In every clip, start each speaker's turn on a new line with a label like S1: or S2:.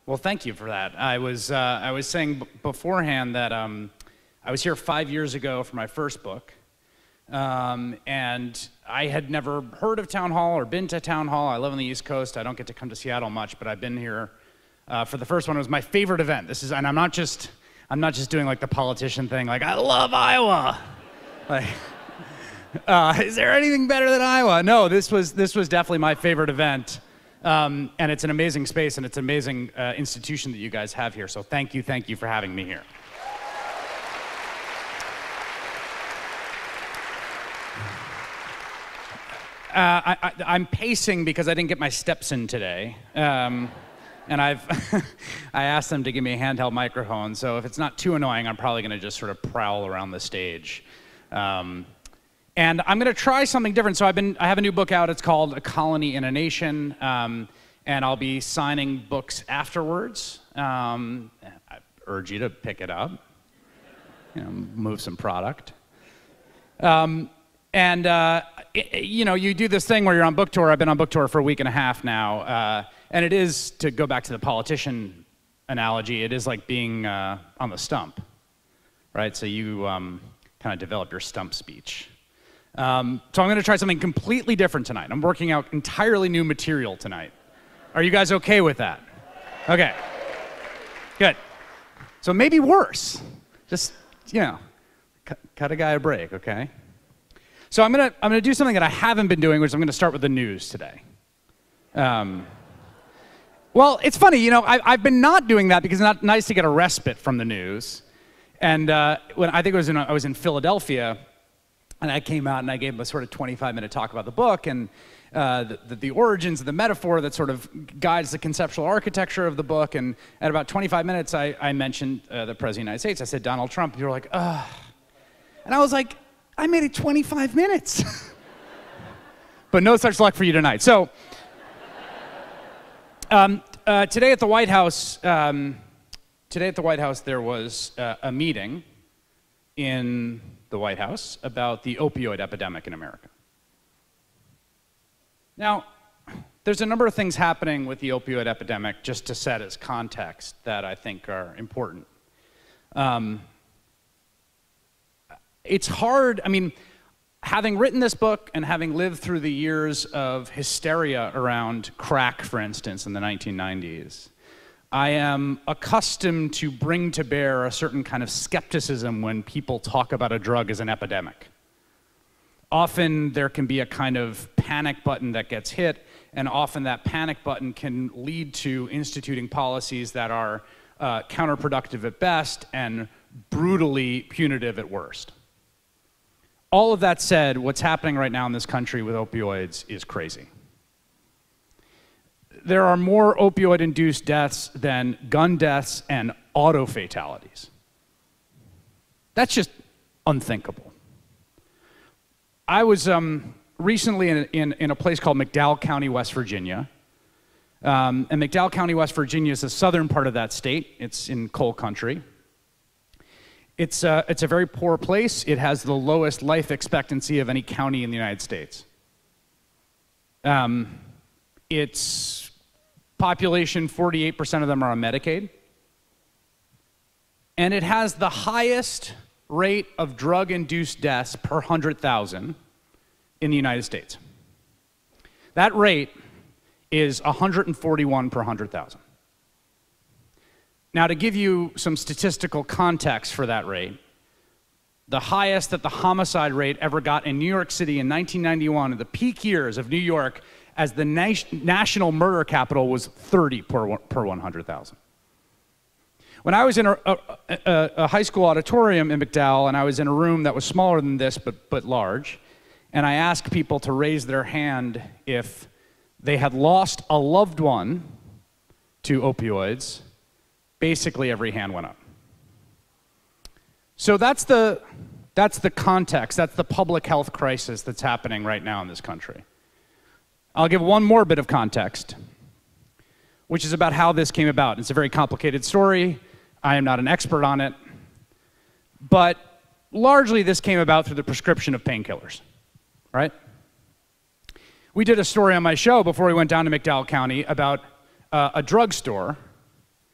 S1: Well, thank you for that. I was saying beforehand that I was here 5 years ago for my first book, and I had never heard of Town Hall or been to Town Hall. I live on the East Coast. I don't get to come to Seattle much, but I've been here for the first one. It was my favorite event. And I'm not just doing like the politician thing, like I love Iowa. Like, is there anything better than Iowa? No, this was definitely my favorite event. And it's an amazing space, and it's an amazing institution that you guys have here. So thank you for having me here. I'm pacing because I didn't get my steps in today. And I asked them to give me a handheld microphone, so if it's not too annoying, I'm probably gonna just sort of prowl around the stage. And I'm going to try something different. So I have a new book out. It's called A Colony in a Nation, and I'll be signing books afterwards. I urge you to pick it up, move some product. You do this thing where you're on book tour. I've been on book tour for a week and a half now, and it is, to go back to the politician analogy, it is like being on the stump, right? So you kind of develop your stump speech. So I'm going to try something completely different tonight. I'm working out entirely new material tonight. Are you guys okay with that? Okay. Good. So maybe worse. Just, cut a guy a break, okay? So I'm gonna do something that I haven't been doing, which I'm going to start with the news today. Well, it's funny, I've been not doing that because it's not nice to get a respite from the news. And when I think I was in Philadelphia. And I came out and I gave a sort of 25-minute talk about the book and the origins of the metaphor that sort of guides the conceptual architecture of the book. And at about 25 minutes, I mentioned the President of the United States. I said Donald Trump. And people were like, ugh. And I was like, I made it 25 minutes. But no such luck for you tonight. So today at the White House, there was a meeting in the White House about the opioid epidemic in America. Now, there's a number of things happening with the opioid epidemic, just to set as context, that I think are important. It's hard, having written this book and having lived through the years of hysteria around crack, for instance, in the 1990s, I am accustomed to bring to bear a certain kind of skepticism when people talk about a drug as an epidemic. Often there can be a kind of panic button that gets hit, and often that panic button can lead to instituting policies that are counterproductive at best and brutally punitive at worst. All of that said, what's happening right now in this country with opioids is crazy. There are more opioid-induced deaths than gun deaths and auto fatalities. That's just unthinkable. I was recently in a place called McDowell County, West Virginia. And McDowell County, West Virginia is the southern part of that state. It's in coal country. It's a very poor place. It has the lowest life expectancy of any county in the United States. Its population, 48% of them are on Medicaid. And it has the highest rate of drug-induced deaths per 100,000 in the United States. That rate is 141 per 100,000. Now, to give you some statistical context for that rate, the highest that the homicide rate ever got in New York City in 1991, in the peak years of New York, as the national murder capital, was 30 per 100,000. When I was in a high school auditorium in McDowell, and I was in a room that was smaller than this, but large, and I asked people to raise their hand if they had lost a loved one to opioids, basically every hand went up. So that's the context, that's the public health crisis that's happening right now in this country. I'll give one more bit of context, which is about how this came about. It's a very complicated story. I am not an expert on it. But largely this came about through the prescription of painkillers, right? We did a story on my show before we went down to McDowell County about a drugstore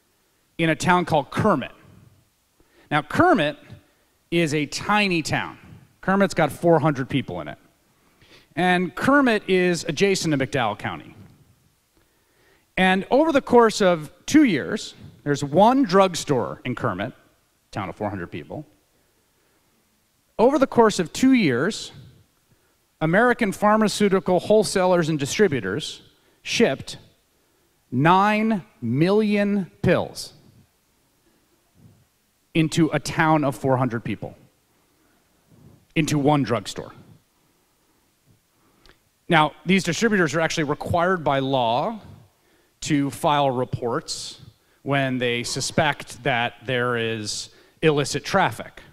S1: in a town called Kermit. Now, Kermit is a tiny town. Kermit's got 400 people in it. And Kermit is adjacent to McDowell County. And over the course of 2 years, there's one drugstore in Kermit, town of 400 people. Over the course of 2 years, American pharmaceutical wholesalers and distributors shipped 9 million pills into a town of 400 people, into one drugstore. Now, these distributors are actually required by law to file reports when they suspect that there is illicit traffic.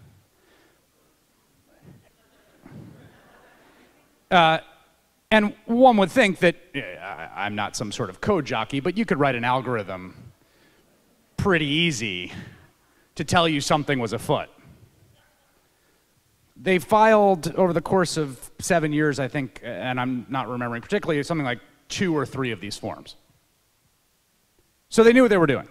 S1: And one would think that, I'm not some sort of code jockey, but you could write an algorithm pretty easy to tell you something was afoot. They filed over the course of 7 years, I think, and I'm not remembering particularly, something like 2 or 3 of these forms. So they knew what they were doing.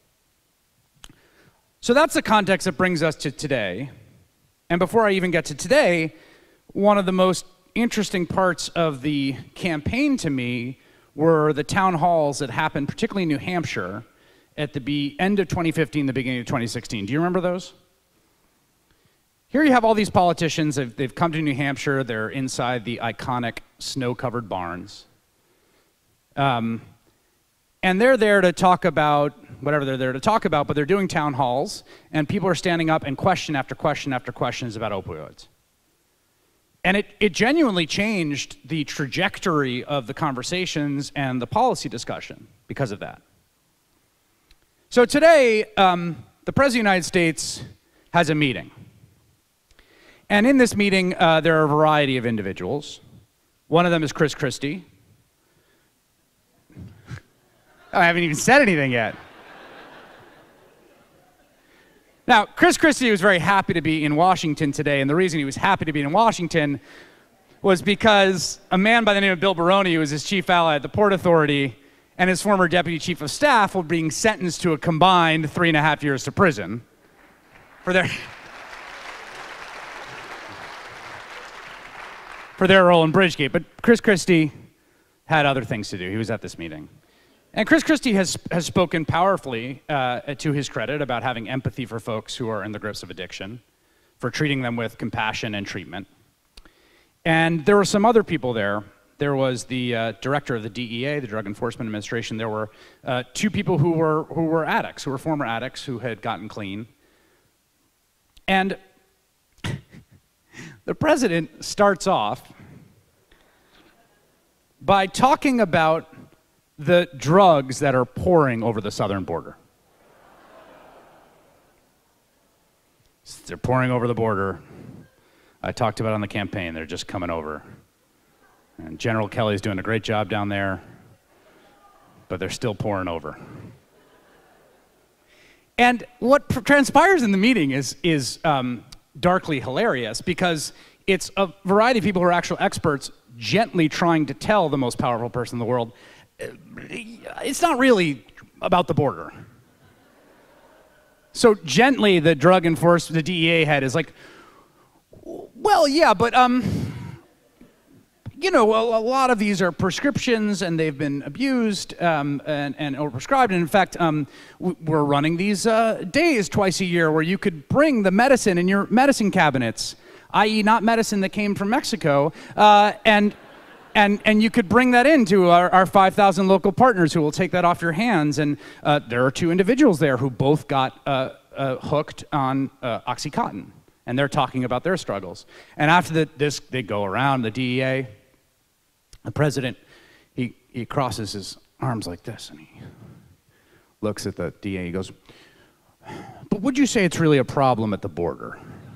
S1: So that's the context that brings us to today. And before I even get to today, one of the most interesting parts of the campaign to me were the town halls that happened, particularly in New Hampshire, at the end of 2015, the beginning of 2016. Do you remember those? Here you have all these politicians. They've come to New Hampshire. They're inside the iconic snow-covered barns. And they're there to talk about whatever they're there to talk about, but they're doing town halls, and people are standing up and question after question after question is about opioids. And it genuinely changed the trajectory of the conversations and the policy discussion because of that. So today, the President of the United States has a meeting. And in this meeting, there are a variety of individuals. One of them is Chris Christie. I haven't even said anything yet. Now, Chris Christie was very happy to be in Washington today, and the reason he was happy to be in Washington was because a man by the name of Bill Baroni, who was his chief ally at the Port Authority, and his former deputy chief of staff were being sentenced to a combined 3.5 years to prison for their role in Bridgegate. But Chris Christie had other things to do. He was at this meeting. And Chris Christie has spoken powerfully, to his credit, about having empathy for folks who are in the grips of addiction, for treating them with compassion and treatment. And there were some other people there. There was the director of the DEA, the Drug Enforcement Administration. There were 2 people who were addicts, who were former addicts, who had gotten clean. And the president starts off by talking about the drugs that are pouring over the southern border. They're pouring over the border. I talked about it on the campaign. They're just coming over. And General Kelly's doing a great job down there, but they're still pouring over. And what transpires in the meeting is darkly hilarious, because it's a variety of people who are actual experts gently trying to tell the most powerful person in the world, it's not really about the border. So gently, the drug enforcement, the DEA head is like, well, yeah, but you know, a lot of these are prescriptions and they've been abused and overprescribed. And in fact, we're running these days twice a year where you could bring the medicine in your medicine cabinets, i.e. not medicine that came from Mexico, and you could bring that into our 5,000 local partners who will take that off your hands. And there are 2 individuals there who both got hooked on OxyContin. And they're talking about their struggles. And after this, they go around, the DEA, the president, he crosses his arms like this, and he looks at the DEA, he goes, but would you say it's really a problem at the border?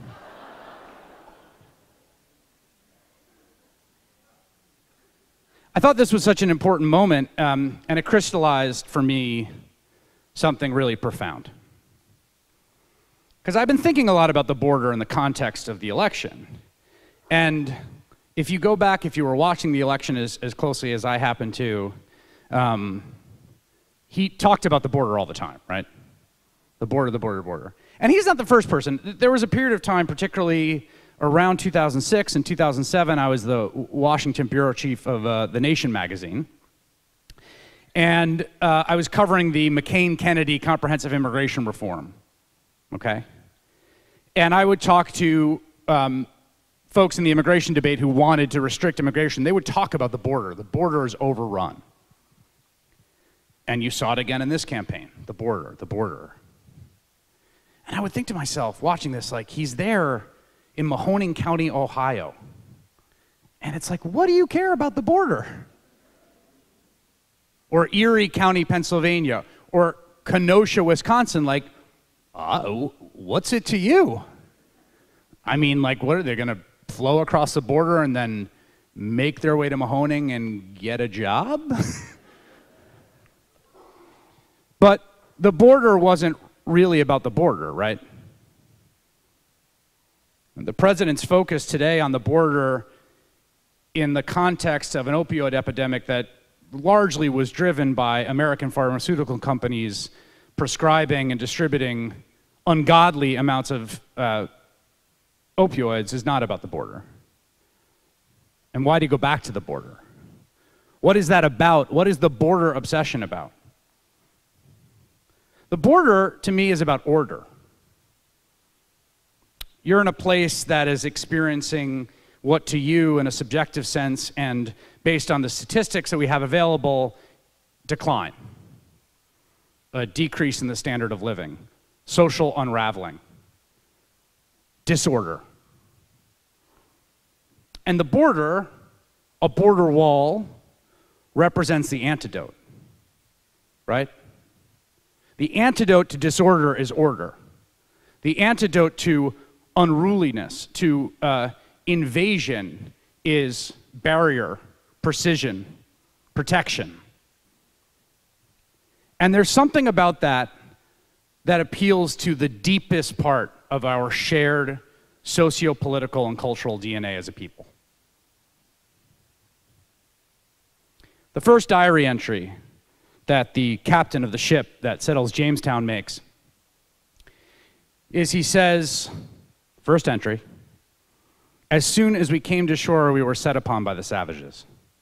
S1: I thought this was such an important moment, and it crystallized for me something really profound. Because I've been thinking a lot about the border in the context of the election. And if you go back, if you were watching the election as closely as I happen to, he talked about the border all the time, right? The border, the border, border. And he's not the first person. There was a period of time, particularly around 2006 and 2007, I was the Washington bureau chief of The Nation magazine. And I was covering the McCain-Kennedy comprehensive immigration reform, okay? And I would talk to folks in the immigration debate who wanted to restrict immigration. They would talk about the border. The border is overrun. And you saw it again in this campaign, the border, the border. And I would think to myself, watching this, like, he's there in Mahoning County, Ohio. And it's like, what do you care about the border? Or Erie County, Pennsylvania, or Kenosha, Wisconsin, like, what's it to you? I mean, like, what are they going to flow across the border and then make their way to Mahoning and get a job? But the border wasn't really about the border, right? The president's focus today on the border in the context of an opioid epidemic that largely was driven by American pharmaceutical companies prescribing and distributing ungodly amounts of opioids is not about the border. And why do you go back to the border? What is that about? What is the border obsession about? The border, to me, is about order. You're in a place that is experiencing what to you, in a subjective sense, and based on the statistics that we have available, decline. A decrease in the standard of living, social unraveling, disorder. And the border, a border wall, represents the antidote, right? The antidote to disorder is order. The antidote to unruliness, to invasion, is barrier, precision, protection. And there's something about that that appeals to the deepest part of our shared socio-political and cultural DNA as a people. The first diary entry that the captain of the ship that settles Jamestown makes is, he says, first entry, "As soon as we came to shore, we were set upon by the savages."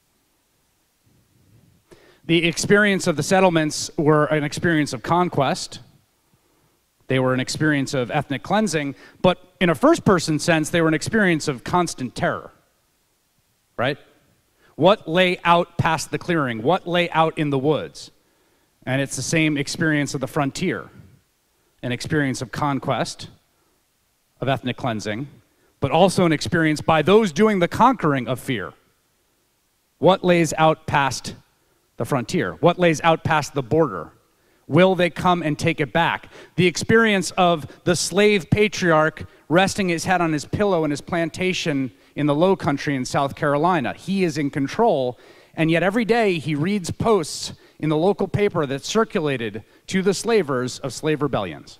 S1: The experience of the settlements were an experience of conquest. They were an experience of ethnic cleansing, but in a first-person sense, they were an experience of constant terror, right? What lay out past the clearing? What lay out in the woods? And it's the same experience of the frontier, an experience of conquest, of ethnic cleansing, but also an experience by those doing the conquering of fear. What lays out past the frontier? What lays out past the border? Will they come and take it back? The experience of the slave patriarch resting his head on his pillow in his plantation in the Low Country in South Carolina. He is in control, and yet every day he reads posts in the local paper that circulated to the slavers of slave rebellions,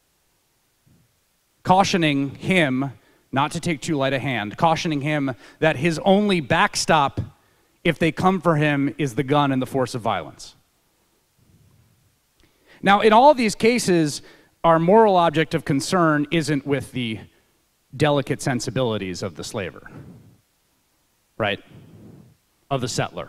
S1: cautioning him not to take too light a hand, cautioning him that his only backstop, if they come for him, is the gun and the force of violence. Now, in all these cases, our moral object of concern isn't with the delicate sensibilities of the slaver, right? Of the settler.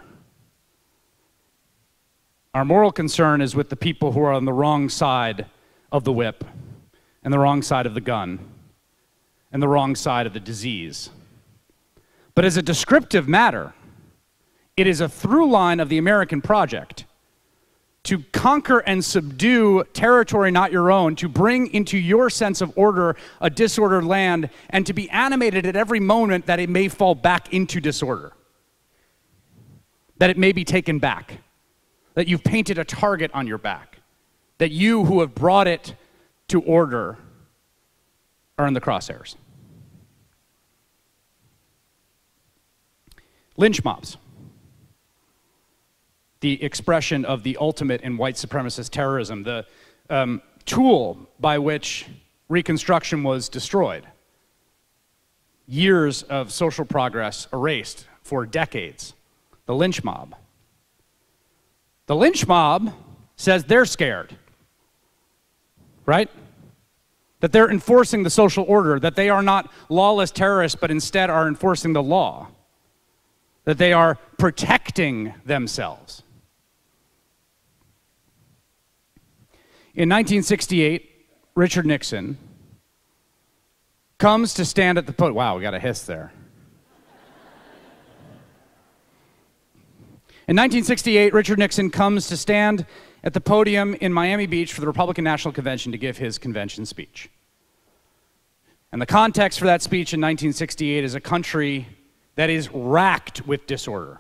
S1: Our moral concern is with the people who are on the wrong side of the whip, and the wrong side of the gun, and the wrong side of the disease. But as a descriptive matter, it is a through line of the American project to conquer and subdue territory not your own, to bring into your sense of order a disordered land, and to be animated at every moment that it may fall back into disorder, that it may be taken back, that you've painted a target on your back, that you who have brought it to order are in the crosshairs. Lynch mobs, the expression of the ultimate in white supremacist terrorism, the tool by which Reconstruction was destroyed. Years of social progress erased for decades. The lynch mob. The lynch mob says they're scared. right? That they're enforcing the social order, that they are not lawless terrorists, but instead are enforcing the law, that they are protecting themselves. In 1968, Richard Nixon comes to stand at the podium. Wow, we got a hiss there. In 1968, Richard Nixon comes to stand at the podium in Miami Beach for the Republican National Convention to give his convention speech. And the context for that speech in 1968 is a country that is racked with disorder.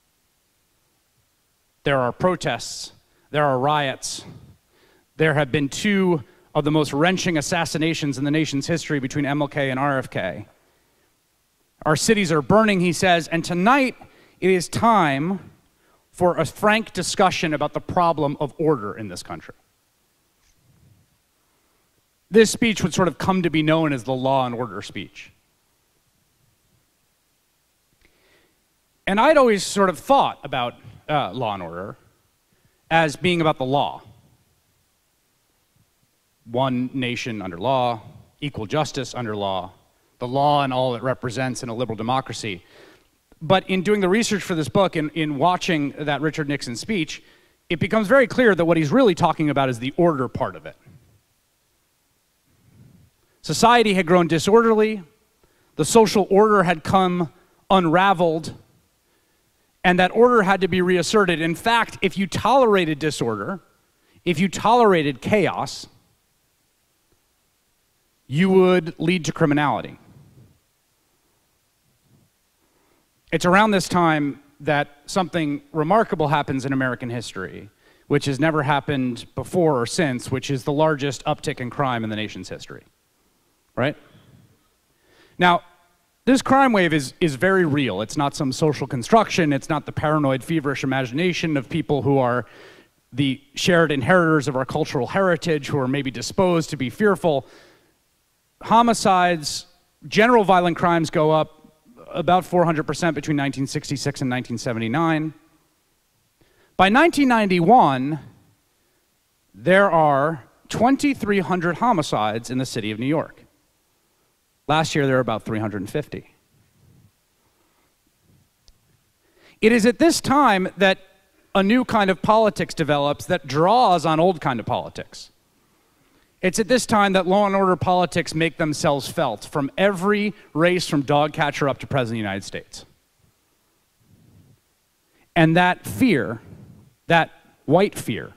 S1: There are protests, there are riots, there have been two of the most wrenching assassinations in the nation's history between MLK and RFK. Our cities are burning, he says, and tonight it is time for a frank discussion about the problem of order in this country. This speech would sort of come to be known as the law and order speech. And I'd always sort of thought about law and order as being about the law. One nation under law, equal justice under law, the law and all it represents in a liberal democracy. But in doing the research for this book, in watching that Richard Nixon speech, it becomes very clear that what he's really talking about is the order part of it. Society had grown disorderly, the social order had come unraveled, and that order had to be reasserted. In fact, if you tolerated disorder, if you tolerated chaos, you would lead to criminality. It's around this time that something remarkable happens in American history, which has never happened before or since, which is the largest uptick in crime in the nation's history, right? Now, this crime wave is very real. It's not some social construction. It's not the paranoid, feverish imagination of people who are the shared inheritors of our cultural heritage, who are maybe disposed to be fearful. Homicides, general violent crimes go up about 400% between 1966 and 1979. By 1991, there are 2,300 homicides in the city of New York. Last year, there were about 350. It is at this time that a new kind of politics develops that draws on old kind of politics. It's at this time that law and order politics make themselves felt from every race from dog catcher up to President of the United States. And that fear, that white fear,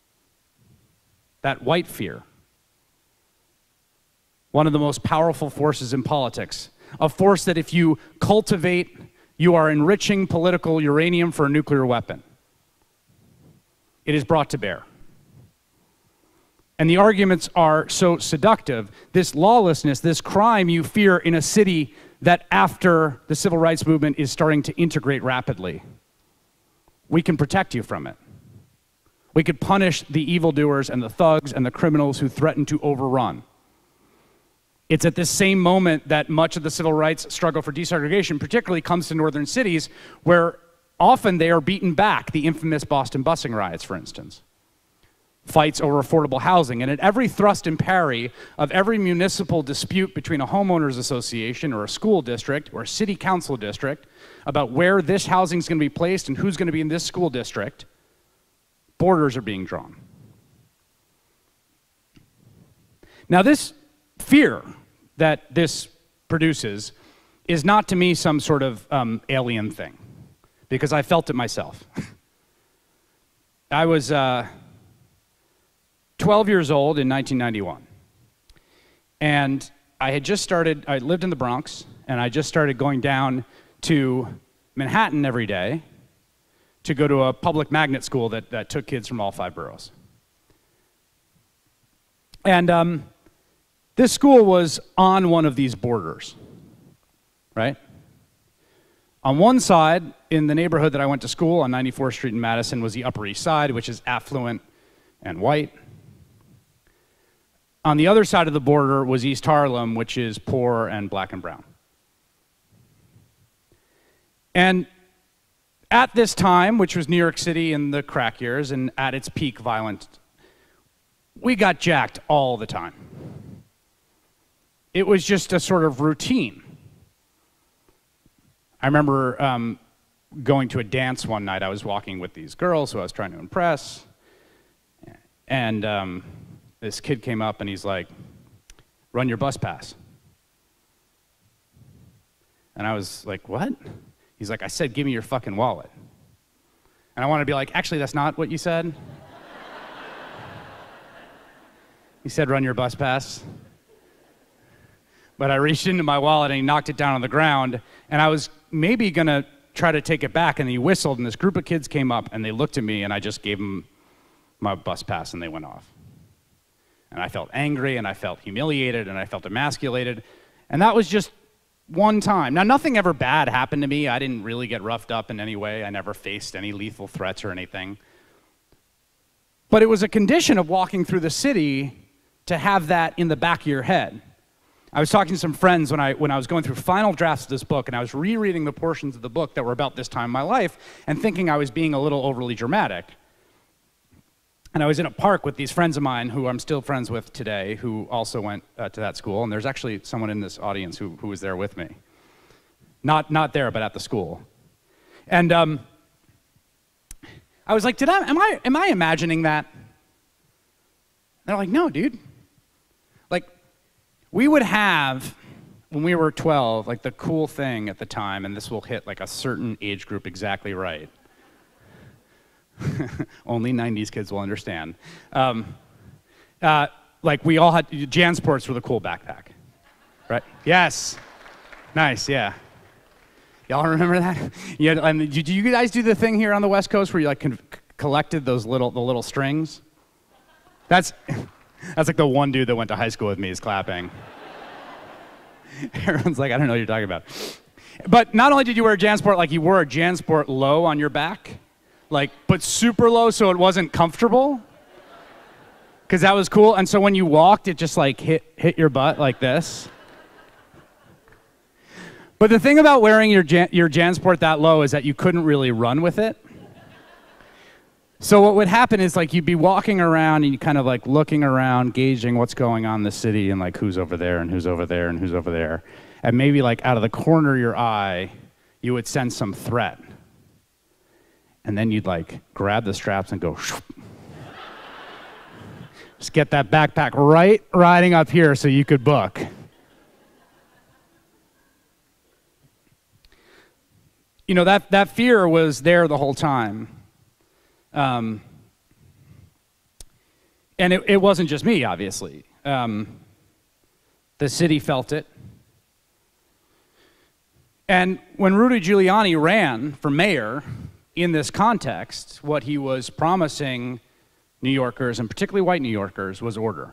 S1: one of the most powerful forces in politics, a force that if you cultivate, you are enriching political uranium for a nuclear weapon. It is brought to bear. And the arguments are so seductive. This lawlessness, this crime you fear in a city that after the civil rights movement is starting to integrate rapidly, we can protect you from it. We could punish the evildoers and the thugs and the criminals who threaten to overrun. It's at this same moment that much of the civil rights struggle for desegregation particularly comes to northern cities, where often they are beaten back, the infamous Boston busing riots, for instance. Fights over affordable housing, and at every thrust and parry of every municipal dispute between a homeowners association or a school district or a city council district about where this housing is going to be placed and who's going to be in this school district, borders are being drawn. Now, this fear that this produces is not to me some sort of alien thing, because I felt it myself. I was 12 years old in 1991. And I lived in the Bronx, and I just started going down to Manhattan every day to go to a public magnet school that took kids from all 5 boroughs. And this school was on one of these borders, right? On one side, in the neighborhood that I went to school on 94th Street in Madison, was the Upper East Side, which is affluent and white. On the other side of the border was East Harlem, which is poor and black and brown. And at this time, which was New York City in the crack years and at its peak violence, we got jacked all the time. It was just a sort of routine. I remember going to a dance one night. I was walking with these girls who I was trying to impress, and this kid came up and he's like, "Run your bus pass." And I was like, "What?" He's like, "I said, give me your fucking wallet." And I wanted to be like, "Actually, that's not what you said." He said, "Run your bus pass." But I reached into my wallet and he knocked it down on the ground, and I was maybe gonna try to take it back, and he whistled, and this group of kids came up and they looked at me, and I just gave them my bus pass and they went off. And I felt angry, and I felt humiliated, and I felt emasculated, and that was just one time. Now, nothing ever bad happened to me. I didn't really get roughed up in any way. I never faced any lethal threats or anything. But it was a condition of walking through the city to have that in the back of your head. I was talking to some friends when I was going through final drafts of this book, and I was rereading the portions of the book that were about this time in my life and thinking I was being a little overly dramatic. And I was in a park with these friends of mine who I'm still friends with today, who also went to that school, and there's actually someone in this audience who was there with me. Not there, but at the school. And I was like, am I imagining that? And they're like, "No, dude." Like, we would have, when we were 12, like the cool thing at the time, and this will hit like a certain age group exactly right. Only 90s kids will understand. Like, we all had, JanSports were the cool backpack, right? Yes. Nice, yeah. Y'all remember that? Yeah. And did you guys do the thing here on the West Coast where you like collected those the little strings? That's like the one dude that went to high school with me is clapping. Everyone's like, I don't know what you're talking about. But not only did you wear a JanSport, like you wore a JanSport low on your back, like, but super low so it wasn't comfortable, because that was cool. And so when you walked, it just like hit your butt like this. But the thing about wearing your JanSport that low is that you couldn't really run with it. So what would happen is like you'd be walking around and you kind of like looking around, gauging what's going on in the city and like who's over there and who's over there and who's over there. And maybe like out of the corner of your eye, you would sense some threat. And then you'd like grab the straps and go, shoop. Just get that backpack right riding up here so you could book. You know, that fear was there the whole time. And it wasn't just me, obviously. The city felt it. And when Rudy Giuliani ran for mayor in this context, what he was promising New Yorkers, and particularly white New Yorkers, was order.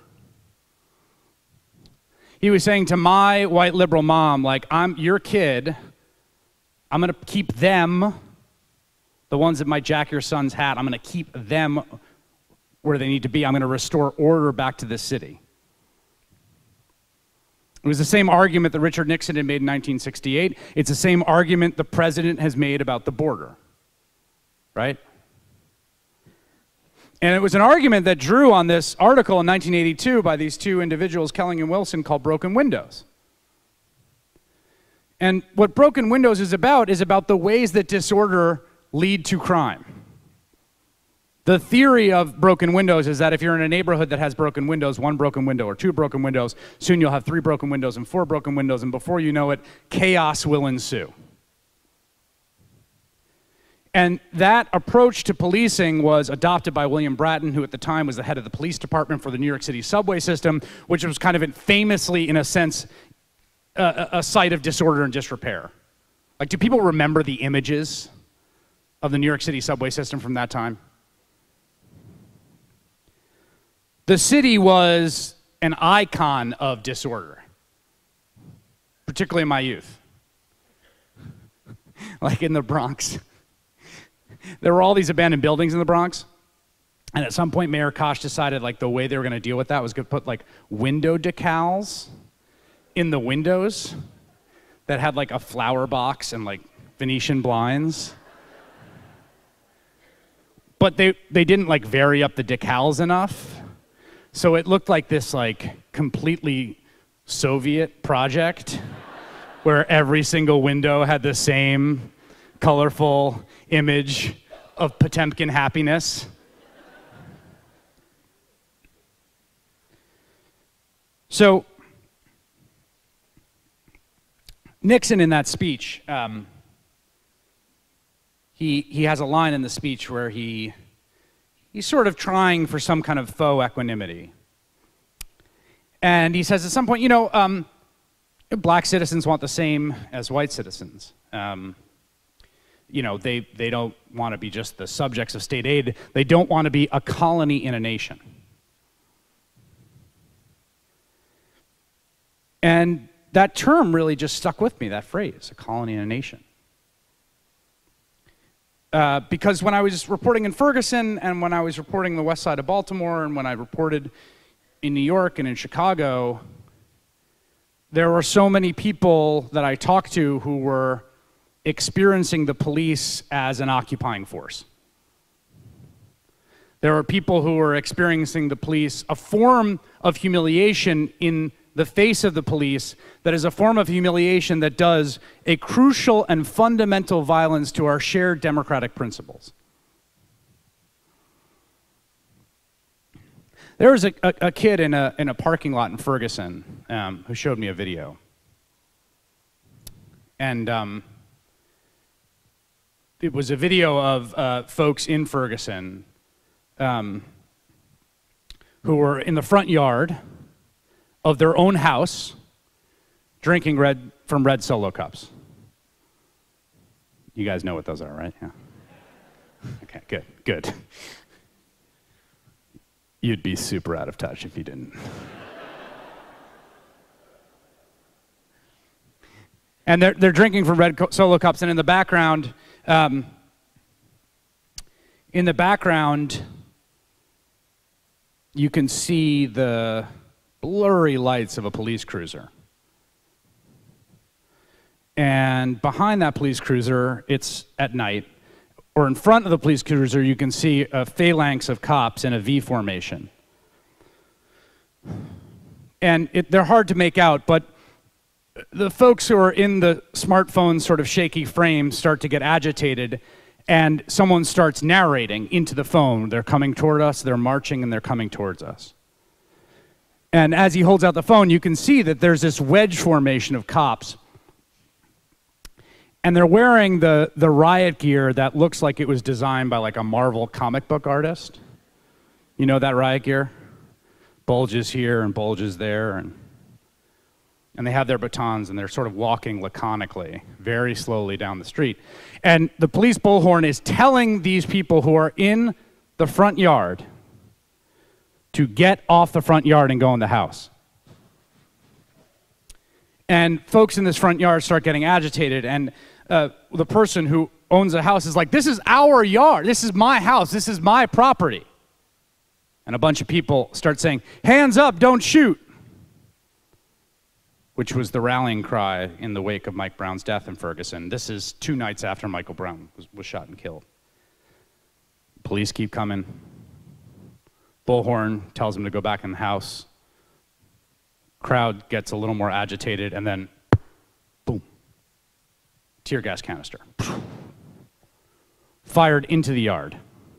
S1: He was saying to my white liberal mom, like, I'm your kid, I'm gonna keep them, the ones that might jack your son's hat, I'm gonna keep them where they need to be. I'm gonna restore order back to this city. It was the same argument that Richard Nixon had made in 1968. It's the same argument the president has made about the border, right? And it was an argument that drew on this article in 1982 by these two individuals, Kelling and Wilson, called Broken Windows. And what Broken Windows is about the ways that disorder lead to crime. The theory of broken windows is that if you're in a neighborhood that has broken windows, one broken window or two broken windows, soon you'll have 3 broken windows and 4 broken windows, and before you know it, chaos will ensue. And that approach to policing was adopted by William Bratton, who at the time was the head of the police department for the New York City subway system, which was kind of famously, in a sense, a site of disorder and disrepair. Like, do people remember the images of the New York City subway system from that time? The city was an icon of disorder, particularly in my youth. Like in the Bronx. There were all these abandoned buildings in the Bronx, and at some point Mayor Koch decided like the way they were going to deal with that was going to put like window decals in the windows that had like a flower box and like Venetian blinds. But they didn't like vary up the decals enough. So it looked like this like completely Soviet project where every single window had the same colorful image of Potemkin happiness. So Nixon in that speech, he has a line in the speech where he's sort of trying for some kind of faux equanimity. And he says at some point, you know, black citizens want the same as white citizens. You know, they don't want to be just the subjects of state aid. They don't want to be a colony in a nation. And that term really just stuck with me, that phrase, a colony in a nation. Because when I was reporting in Ferguson, and when I was reporting the west side of Baltimore, and when I reported in New York and in Chicago, there were so many people that I talked to who were experiencing the police as an occupying force. There were people who were experiencing the police, a form of humiliation in the face of the police that is a form of humiliation that does a crucial and fundamental violence to our shared democratic principles. There was a kid in a parking lot in Ferguson who showed me a video. And it was a video of folks in Ferguson who were in the front yard of their own house drinking from red Solo cups. You guys know what those are, right? Yeah. Okay, good. You'd be super out of touch if you didn't. And they're drinking from red Solo cups, and in the background, you can see the blurry lights of a police cruiser. And behind that police cruiser, it's at night, or in front of the police cruiser, you can see a phalanx of cops in a V formation. And they're hard to make out, but the folks who are in the smartphone sort of shaky frame start to get agitated, and someone starts narrating into the phone. They're coming toward us, they're marching, and they're coming towards us. And as he holds out the phone, you can see that there's this wedge formation of cops. And they're wearing the riot gear that looks like it was designed by like a Marvel comic book artist. You know that riot gear? Bulges here and bulges there. And they have their batons, and they're sort of walking laconically, very slowly down the street. And the police bullhorn is telling these people who are in the front yard to get off the front yard and go in the house. And folks in this front yard start getting agitated, and the person who owns the house is like, this is our yard, this is my house, this is my property. And a bunch of people start saying, hands up, don't shoot, which was the rallying cry in the wake of Mike Brown's death in Ferguson. This is 2 nights after Michael Brown was shot and killed. Police keep coming. Bullhorn tells him to go back in the house. Crowd gets a little more agitated, and then, boom, tear gas canister. Fired into the yard.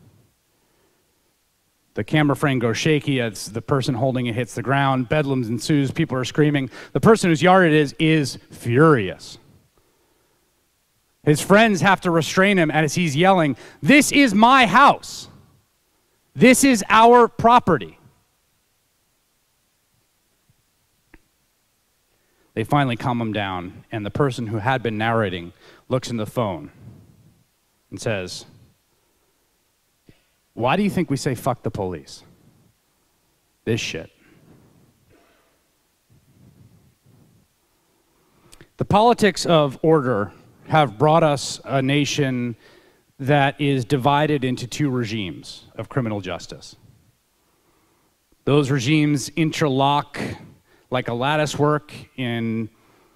S1: The camera frame goes shaky as the person holding it hits the ground. Bedlam ensues, people are screaming. The person whose yard it is furious. His friends have to restrain him as he's yelling, "This is my house. This is our property." They finally calm him down, and the person who had been narrating looks in the phone and says, "Why do you think we say fuck the police? This shit." The politics of order have brought us a nation that is divided into 2 regimes of criminal justice. Those regimes interlock like a lattice work in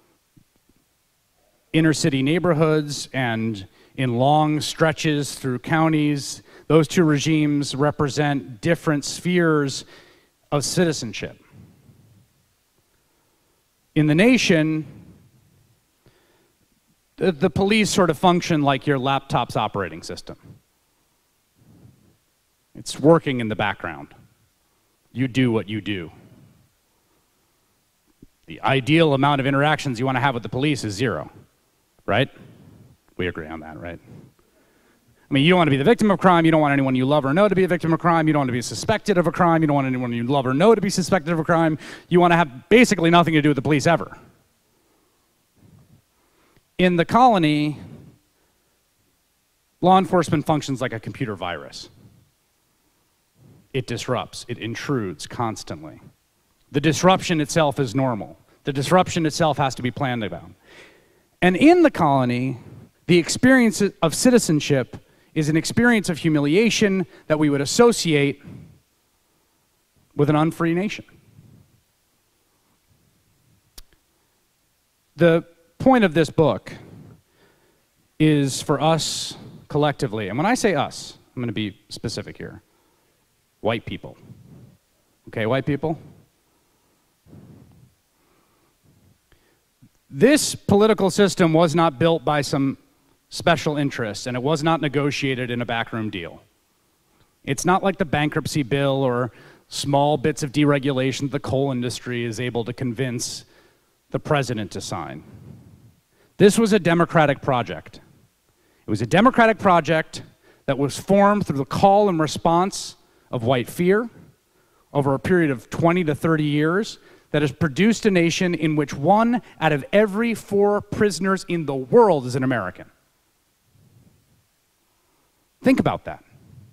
S1: inner city neighborhoods and in long stretches through counties. Those 2 regimes represent different spheres of citizenship. In the nation, the police sort of function like your laptop's operating system. It's working in the background. You do what you do. The ideal amount of interactions you want to have with the police is 0, right? We agree on that, right? I mean, you don't want to be the victim of crime. You don't want anyone you love or know to be a victim of crime. You don't want to be suspected of a crime. You don't want anyone you love or know to be suspected of a crime. You want to have basically nothing to do with the police ever. In the colony, law enforcement functions like a computer virus. It disrupts, it intrudes constantly. The disruption itself is normal. The disruption itself has to be planned about. And in the colony, the experience of citizenship is an experience of humiliation that we would associate with an unfree nation. The point of this book is for us collectively, and when I say us, I'm going to be specific here, white people. Okay, white people? This political system was not built by some special interests, and it was not negotiated in a backroom deal. It's not like the bankruptcy bill or small bits of deregulation the coal industry is able to convince the president to sign. This was a democratic project. It was a democratic project that was formed through the call and response of white fear over a period of 20 to 30 years that has produced a nation in which 1 out of every 4 prisoners in the world is an American. Think about that.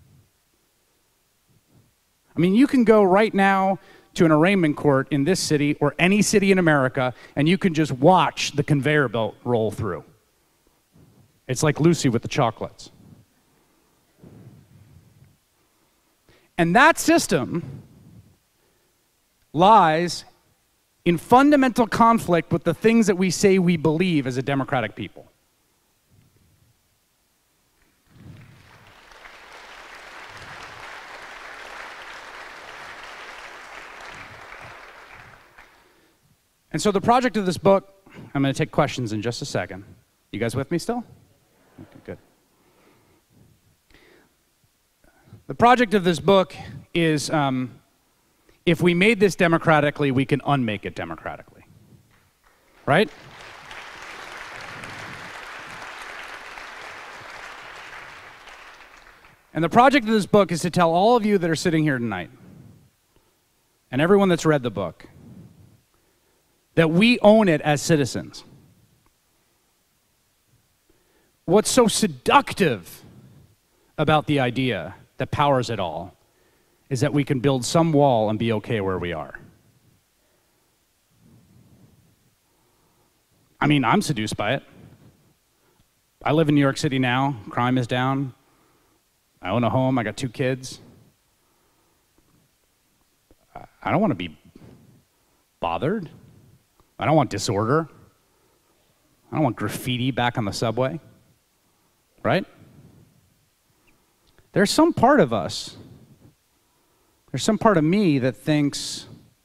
S1: I mean, you can go right now to an arraignment court in this city or any city in America, and you can just watch the conveyor belt roll through. It's like Lucy with the chocolates. And that system lies in fundamental conflict with the things that we say we believe as a democratic people. And so the project of this book, I'm going to take questions in just a second. You guys with me still? Okay, good. The project of this book is, if we made this democratically, we can unmake it democratically. Right? And the project of this book is to tell all of you that are sitting here tonight, and everyone that's read the book, that we own it as citizens. What's so seductive about the idea that powers it all is that we can build some wall and be okay where we are. I mean, I'm seduced by it. I live in New York City now. Crime is down. I own a home. I got 2 kids. I don't want to be bothered. I don't want disorder. I don't want graffiti back on the subway. Right? There's some part of us, there's some part of me that thinks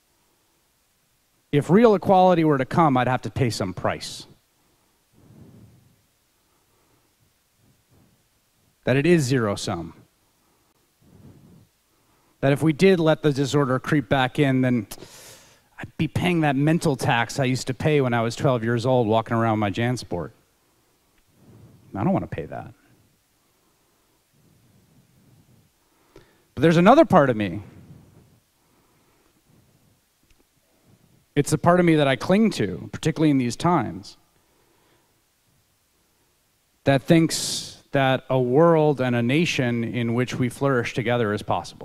S1: if real equality were to come, I'd have to pay some price. That it is zero-sum. That if we did let the disorder creep back in, then I'd be paying that mental tax I used to pay when I was 12 years old walking around my JanSport. I don't want to pay that. But there's another part of me. It's the part of me that I cling to, particularly in these times, that thinks that a world and a nation in which we flourish together is possible.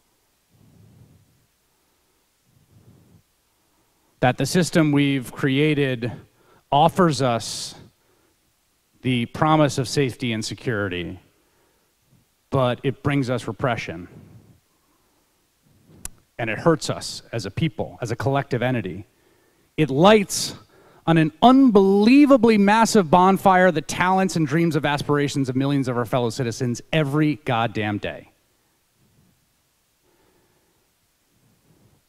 S1: That the system we've created offers us the promise of safety and security, but it brings us repression. And it hurts us as a people, as a collective entity. It lights on an unbelievably massive bonfire the talents and dreams of aspirations of millions of our fellow citizens every goddamn day.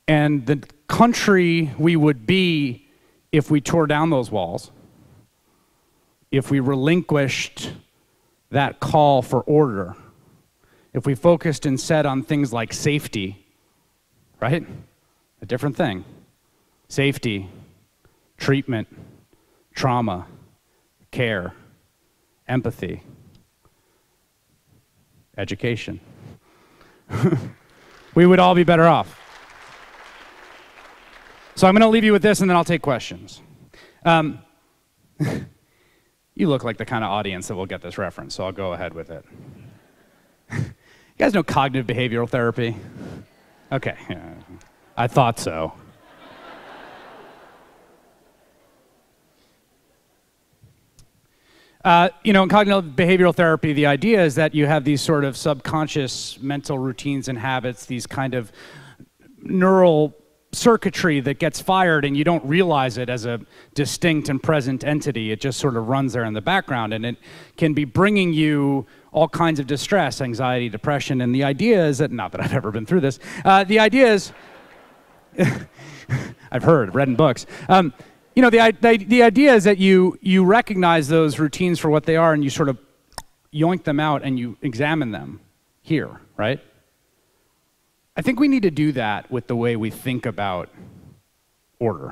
S1: And the country we would be if we tore down those walls, if we relinquished that call for order, if we focused instead on things like safety, right? A different thing. Safety, treatment, trauma, care, empathy, education. We would all be better off. So I'm going to leave you with this, and then I'll take questions. You look like the kind of audience that will get this reference, so I'll go ahead with it. You guys know cognitive behavioral therapy? Okay, yeah, I thought so. In cognitive behavioral therapy, the idea is that you have these sort of subconscious mental routines and habits, these kind of neural circuitry that gets fired and you don't realize it as a distinct and present entity. It just sort of runs there in the background, and it can be bringing you all kinds of distress, anxiety, depression. And the idea is that, not that I've ever been through this, the idea is, I've heard, read in books. The idea is that you recognize those routines for what they are, and you sort of yoink them out and you examine them here, right? I think we need to do that with the way we think about order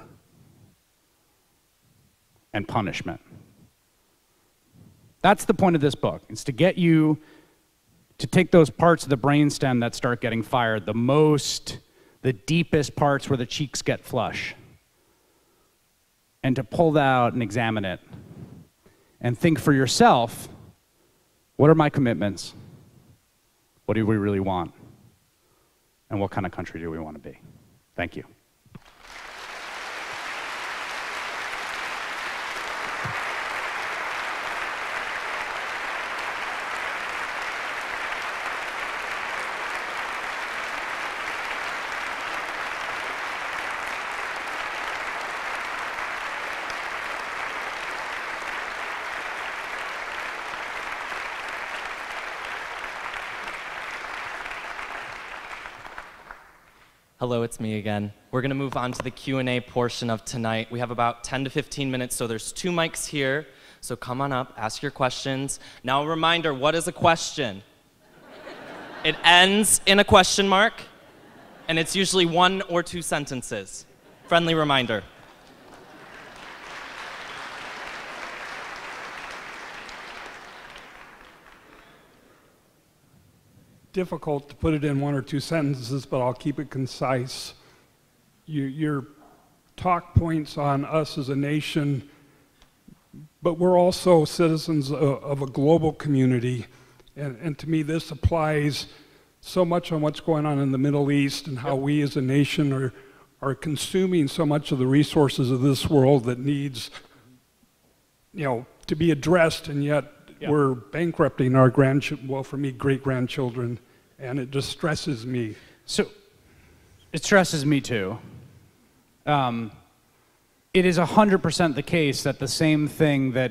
S1: and punishment. That's the point of this book. It's to get you to take those parts of the brainstem that start getting fired, the deepest parts where the cheeks get flush, and to pull that out and examine it and think for yourself, what are my commitments? What do we really want? And what kind of country do we want to be? Thank you.
S2: Hello, it's me again. We're going to move on to the Q&A portion of tonight. We have about 10 to 15 minutes, so there's 2 mics here. So come on up, ask your questions. Now a reminder, what is a question? It ends in a question mark, and it's usually 1 or 2 sentences. Friendly reminder.
S3: Difficult to put it in 1 or 2 sentences, but I'll keep it concise. Your talk points on us as a nation, but we're also citizens of a global community. And to me, this applies so much on what's going on in the Middle East and how we as a nation are consuming so much of the resources of this world that needs, to be addressed, and yet we're bankrupting our grandchildren, well, for me, great-grandchildren, and it just stresses me.
S1: So, it stresses me too. It is 100% the case that the same thing that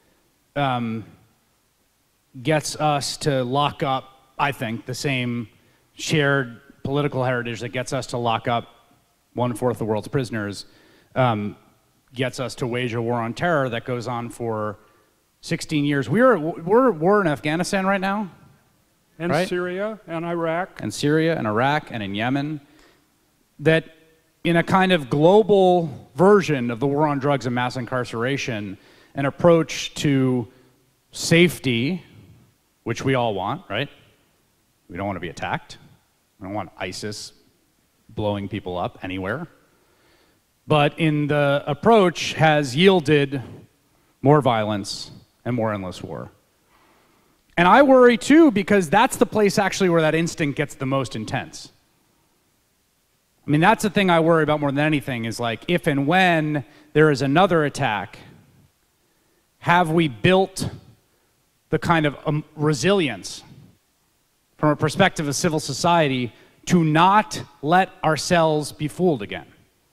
S1: gets us to lock up, I think, the same shared political heritage that gets us to lock up 1/4 of the world's prisoners, gets us to wage a war on terror that goes on for 16 years. We're at war in Afghanistan right now.
S3: And
S1: right?
S3: Syria and Iraq.
S1: And Syria and Iraq and in Yemen. That in a kind of global version of the war on drugs and mass incarceration, an approach to safety, which we all want, right? We don't want to be attacked. We don't want ISIS blowing people up anywhere. But in the approach has yielded more violence and more endless war. And I worry too, because that's the place actually where that instinct gets the most intense. I mean, that's the thing I worry about more than anything, is like, if and when there is another attack, have we built the kind of resilience from a perspective of civil society to not let ourselves be fooled again?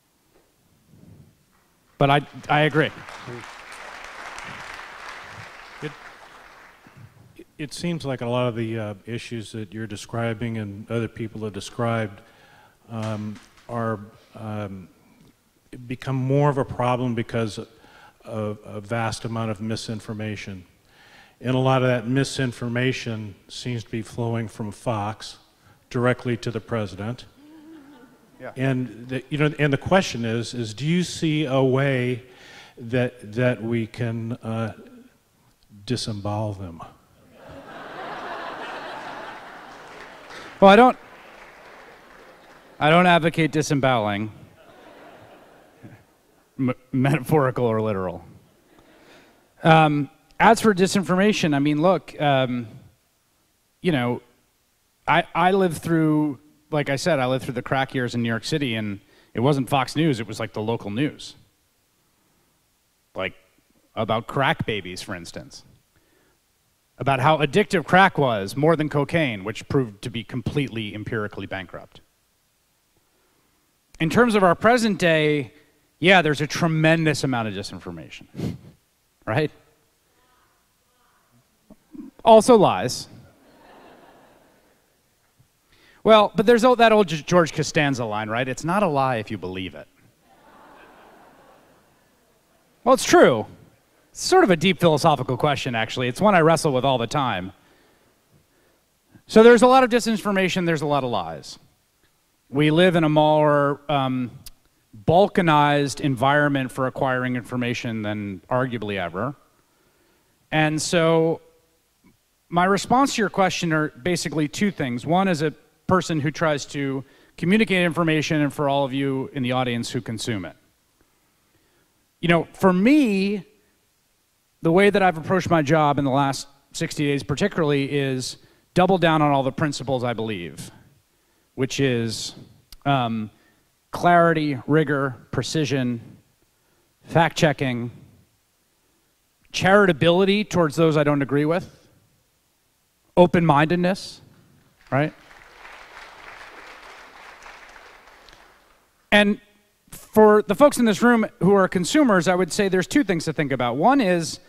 S1: But I agree.
S4: It seems like a lot of the issues that you're describing and other people have described are become more of a problem because of a vast amount of misinformation. And a lot of that misinformation seems to be flowing from Fox directly to the president.
S1: Yeah.
S4: And the question is do you see a way that we can disembowel them?
S1: Well, I don't advocate disemboweling, metaphorical or literal. As for disinformation, I mean, look, I lived through, like I said, I lived through the crack years in New York City, and it wasn't Fox News, it was like the local news. Like about crack babies, for instance. About how addictive crack was, more than cocaine, which proved to be completely empirically bankrupt. In terms of our present day, yeah, there's a tremendous amount of disinformation, right? Also lies. Well, but there's that old George Costanza line, right? It's not a lie if you believe it. Well, it's true. It's sort of a deep philosophical question, actually. It's one I wrestle with all the time. So there's a lot of disinformation, there's a lot of lies. We live in a more balkanized environment for acquiring information than arguably ever. And so my response to your question are basically two things. One is a person who tries to communicate information, and for all of you in the audience who consume it. For me, the way that I've approached my job in the last 60 days particularly is double down on all the principles I believe, which is clarity, rigor, precision, fact-checking, charitability towards those I don't agree with, open-mindedness, right? And for the folks in this room who are consumers, I would say there's two things to think about. One is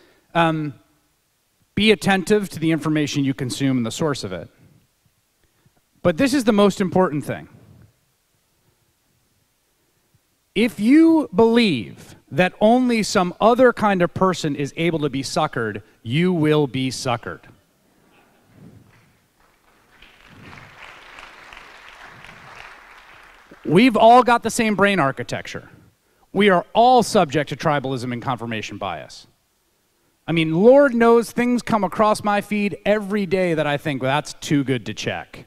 S1: be attentive to the information you consume and the source of it. But this is the most important thing. If you believe that only some other kind of person is able to be suckered, you will be suckered. We've all got the same brain architecture. We are all subject to tribalism and confirmation bias. I mean, Lord knows things come across my feed every day that I think, well, that's too good to check.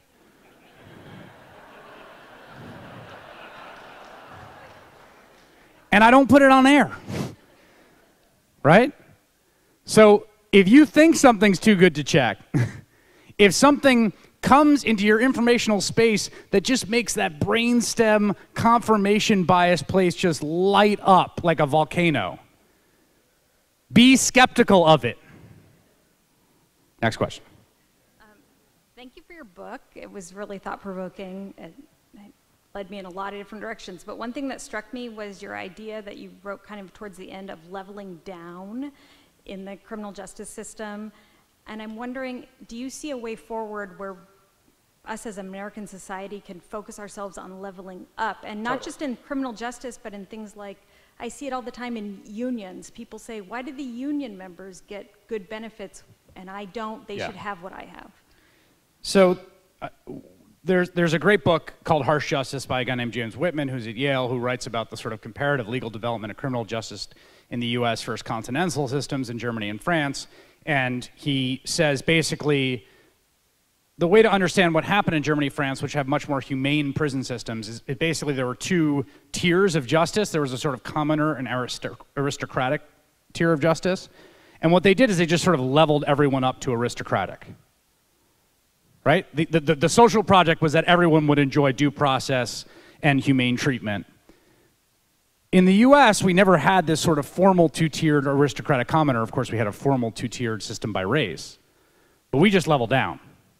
S1: And I don't put it on air, right? So if you think something's too good to check, if something comes into your informational space that just makes that brainstem confirmation bias place just light up like a volcano, be skeptical of it. Next question.
S5: Thank you for your book. It was really thought-provoking. It led me in a lot of different directions. But one thing that struck me was your idea that you wrote kind of towards the end of leveling down in the criminal justice system. And I'm wondering, do you see a way forward where us as American society can focus ourselves on leveling up? And not just in criminal justice, but in things like, I see it all the time in unions. People say, why do the union members get good benefits and I don't? They should have what I have.
S1: So there's a great book called Harsh Justice by a guy named James Whitman, who's at Yale, who writes about the sort of comparative legal development of criminal justice in the US versus continental systems in Germany and France. And he says basically, the way to understand what happened in Germany and France, which have much more humane prison systems, is basically there were two tiers of justice. There was a sort of commoner and aristocratic tier of justice. And what they did is they just sort of leveled everyone up to aristocratic. Right? The social project was that everyone would enjoy due process and humane treatment. In the US, we never had this sort of formal two-tiered aristocratic commoner. Of course, we had a formal two-tiered system by race. But we just leveled down.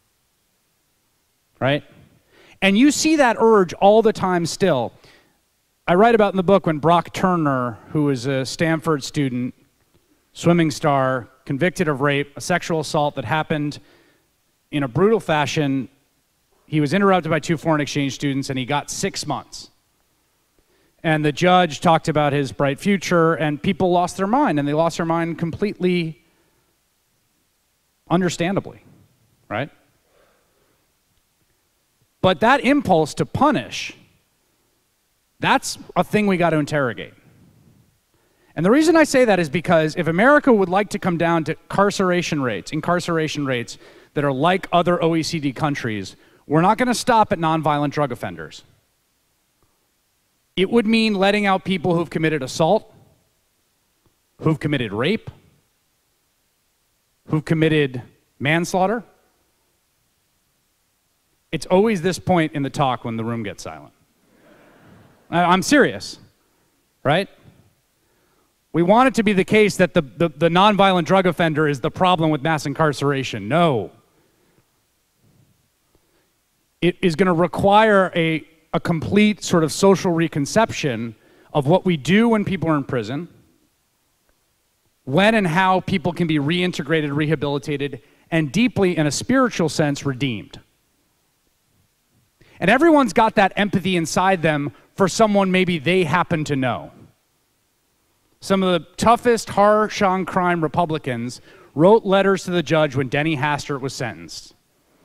S1: Right? And you see that urge all the time still. I write about in the book when Brock Turner, who was a Stanford student, swimming star, convicted of rape, a sexual assault that happened in a brutal fashion. He was interrupted by two foreign exchange students and he got 6 months. And the judge talked about his bright future, and people lost their mind, and they lost their mind completely understandably, right? But that impulse to punish, that's a thing we got to interrogate. And the reason I say that is because if America would like to come down to incarceration rates that are like other OECD countries, we're not going to stop at nonviolent drug offenders. It would mean letting out people who've committed assault, who've committed rape, who've committed manslaughter. It's always this point in the talk when the room gets silent. I'm serious, right? We want it to be the case that the nonviolent drug offender is the problem with mass incarceration. No. It is going to require a complete sort of social reconception of what we do when people are in prison, when and how people can be reintegrated, rehabilitated, and deeply, in a spiritual sense, redeemed. And everyone's got that empathy inside them for someone maybe they happen to know. Some of the toughest, harsh-on-crime Republicans wrote letters to the judge when Denny Hastert was sentenced,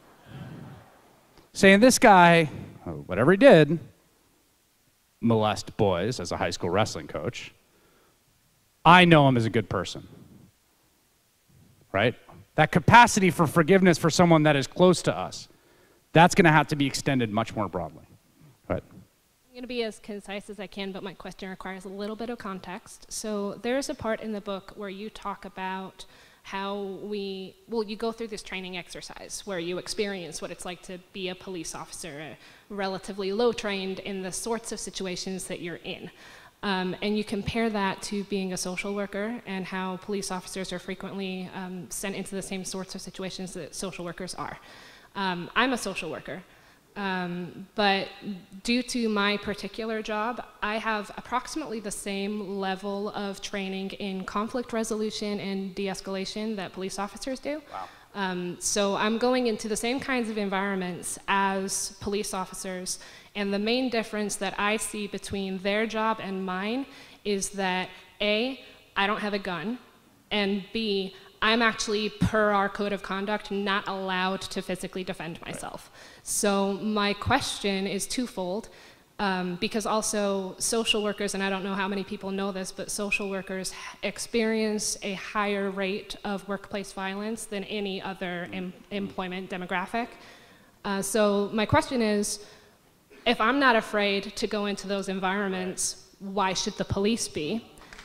S1: saying this guy, whatever he did, molest boys as a high school wrestling coach, I know him as a good person, right? That capacity for forgiveness for someone that is close to us, that's going to have to be extended much more broadly. Right?
S6: I'm going to be as concise as I can, but my question requires a little bit of context. So there's a part in the book where you talk about how you go through this training exercise where you experience what it's like to be a police officer, relatively low trained in the sorts of situations that you're in. And you compare that to being a social worker and how police officers are frequently sent into the same sorts of situations that social workers are. I'm a social worker. But due to my particular job, I have approximately the same level of training in conflict resolution and de-escalation that police officers do. Wow. So I'm going into the same kinds of environments as police officers, and the main difference that I see between their job and mine is that A, I don't have a gun, and B, I'm actually, per our code of conduct, not allowed to physically defend myself. So my question is twofold, because also social workers, and I don't know how many people know this, but social workers experience a higher rate of workplace violence than any other employment demographic. So my question is, if I'm not afraid to go into those environments, why should the police be?